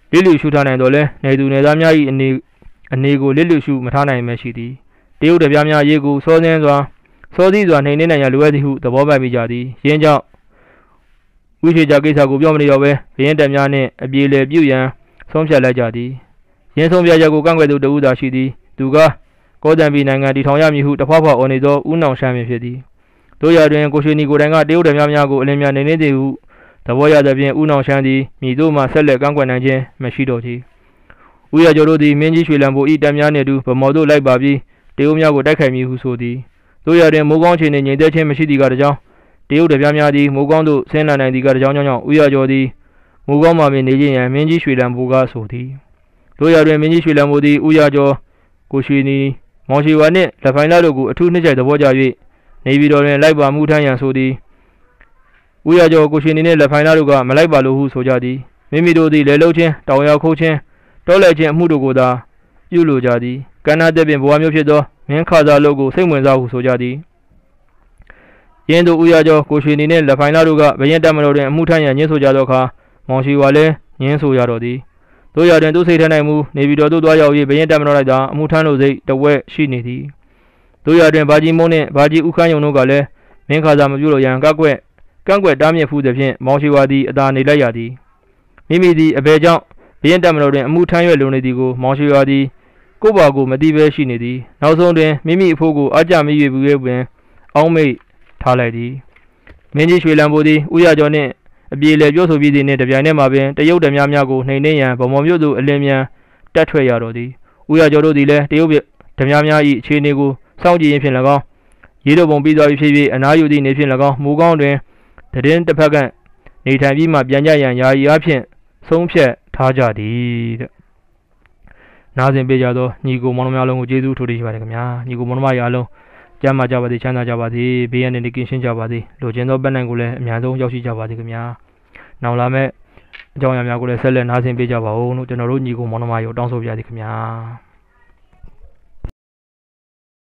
လစ်လျူရှုထားနိုင်တော့လဲနေသူနေသားများ၏အနေကိုလစ်လျူရှုမထားနိုင်မရှိသည်တရုတ်တပြားများရေးကိုစောစည်းစွာနှိမ်နှင်းနိုင်ရလိုအပ်သည်ဟုသဘောပေါက်မိကြသည်ယင်းကြောင့်ဝိသေကြကိစ္စကိုပြောမနေတော့ပဲဘရင်တပ်များနှင့်အပြေလည်ပြုရန်ဆုံးဖြတ်လိုက်ကြသည်ယင်းဆုံးဖြတ်ချက်ကိုကန့်ကွက်သူတဦးသာရှိသည်သူကကောသံပြည်နိုင်ငံတည်ထောင်ရမည်ဟုတဖွာဖွာအော်နေသောဦးနောင်ရှမ်းပင်ဖြစ်သည်တို့ရတွင်ကိုရွှေနီကိုတိုင်ကတရုတ်တပြားများကိုအလင်းများနေနေသည်ဟုသဘောရသဖြင့်ဦးနောင်ရှမ်းသည်မြည်တို့မှဆက်လက်ကန့်ကွက်နိုင်ခြင်းမရှိတော့ချေဦးရကျော်တို့သည်မင်းကြီးရွှေလံဘို၏တပ်များနှင့်အတူဗမော်တို့လိုက်ပါပြီးတရုတ်များကိုတိုက်ခိုက်မည်ဟုဆိုသည်တို့ရတွင်မိုးကောင်းချေနှင့်ငြိမ်သက်ခြင်းမရှိသည်ကတကြောင်တရုတ်တပြားများသည်မိုးကောင်းသို့ဆင်းလာနိုင်သည်ကတကြောင်ကြောင့်ဦးရကျော်သည်မိုးကောင်းမှပင်နေခြင်းရန်မင်းကြီးရွှေလံဘိုကဆိုသည်တို့ရတွင်မင်းကြီးရွှေလံဘိုသည်ဦးရကျော်ကိုရွှေနီမောင်ရှိဝါနှင့်လက်ဖိုင်လာတို့ကိုအထူးနှိမ့်ချသဘောကျ၍နေပြည်တော်တွင်လိုက်ပါမှုထမ်းရန်ဆိုသည်ဦးရကျော်ကိုရွှေနီနှင့်လက်ဖိုင်လာတို့ကမလိုက်ပါလိုဟုဆိုကြသည်မိမိတို့သည်လေလုံးချင်းတောင်ရောက်ခိုးချင်းတောလဲချင်းအမှုတို့ကိုသာပြုလိုကြသည်ကန္နာတက်ပင်ဘဝမျိုးဖြစ်သောမင်းခါစားလို့ကိုစိတ်ဝင်စားဟုဆိုကြသည်ယင်းတို့ဦးရကျော်ကိုရွှေနီနှင့်လက်ဖိုင်လာတို့ကဘရင်တပ်မတော်တွင်အမှုထမ်းရန်ညှင်းဆိုကြသောအခါမောင်ရှိဝါလည်းညှင်းဆိုရတော့သည်တို့ရတွင်သူစိတ်ထနိုင်မှုနေပြည်တော်သို့သွားရောက်၍ဘရင်တပ်မတော်လိုက်သာအမှုထမ်းလို့စိတ်တဝက်ရှိနေသည်တို့ရတွင်ဘာကြီးမုံနှင့်ဘာကြီးဥခန်းယုံတို့ကလည်းမင်းခါစားမပြုလို့ရန်ကန့်ကွက်တားမြစ်ဖူးသည်ဖြင့်မောင်ရှိဝါသည်အသာနေလိုက်ရသည်မိမိသည်အဘယ်ကြောင့်ဘရင်တပ်မတော်တွင်အမှုထမ်းရွက်လိုနေသည်ကိုမောင်ရှိဝါသည်ကိုယ့်ဘာကိုမသိဘဲရှိနေသည်နောက်ဆုံးတွင်မိမိအဖို့ကိုအကြမိ၍ဘူး၍ပင်အောင်းမိတ်ထားလိုက်သည်မင်းကြီးရွှေလံဘိုသည်ဦးရကျော်နှင့်အပြေလည်ပြောဆိုပြီးသည်နှင့်တပြိုင်တည်းမှာပင်တရုတ်တများများကိုနှိမ်နှင်းရန်ဗမော်မြို့သို့အလင်းမြန်တက်ထွက်ရတော့သည်ဦးရကျော်တို့သည်လည်းတရုတ်တများများ၏အခြေအနေကိုစောင့်ကြည့်ရင်းဖြင့်၎င်းရေတော်ပုံပြီးသွားပြီးဖြစ်၍အနားယူသည့်နေဖြင့်၎င်းမူကောင်းတွင်တည်င်းတစ်ဖက်ကနေထိုင်ပြီးမှပြန်ကြရန်ယာယီအားဖြင့်ဆုံးဖြတ်ထားကြသည်တဲ့နားဆင်ပေးကြသောညီကိုမောင်နှမများလုံးကိုကျေးဇူးထိုးတင်ပါတယ်ခင်ဗျာညီကိုမောင်နှမများလုံးကျမ်းမာကြပါစေချမ်းသာကြပါစေဘေးရန်တွေကင်းရှင်းကြပါစေလိုချင်သောပတ်နိုင်ကိုလည်းအများဆုံးရောက်ရှိကြပါစေခင်ဗျာနောက်လာမယ့်အကြောင်းအရာများကိုလည်းဆက်လက်နားဆင်ပေးကြပါဦးလို့ကျွန်တော်တို့ညီကိုမောင်နှမရောတောင်းဆိုပြရသည်ခင်ဗျာ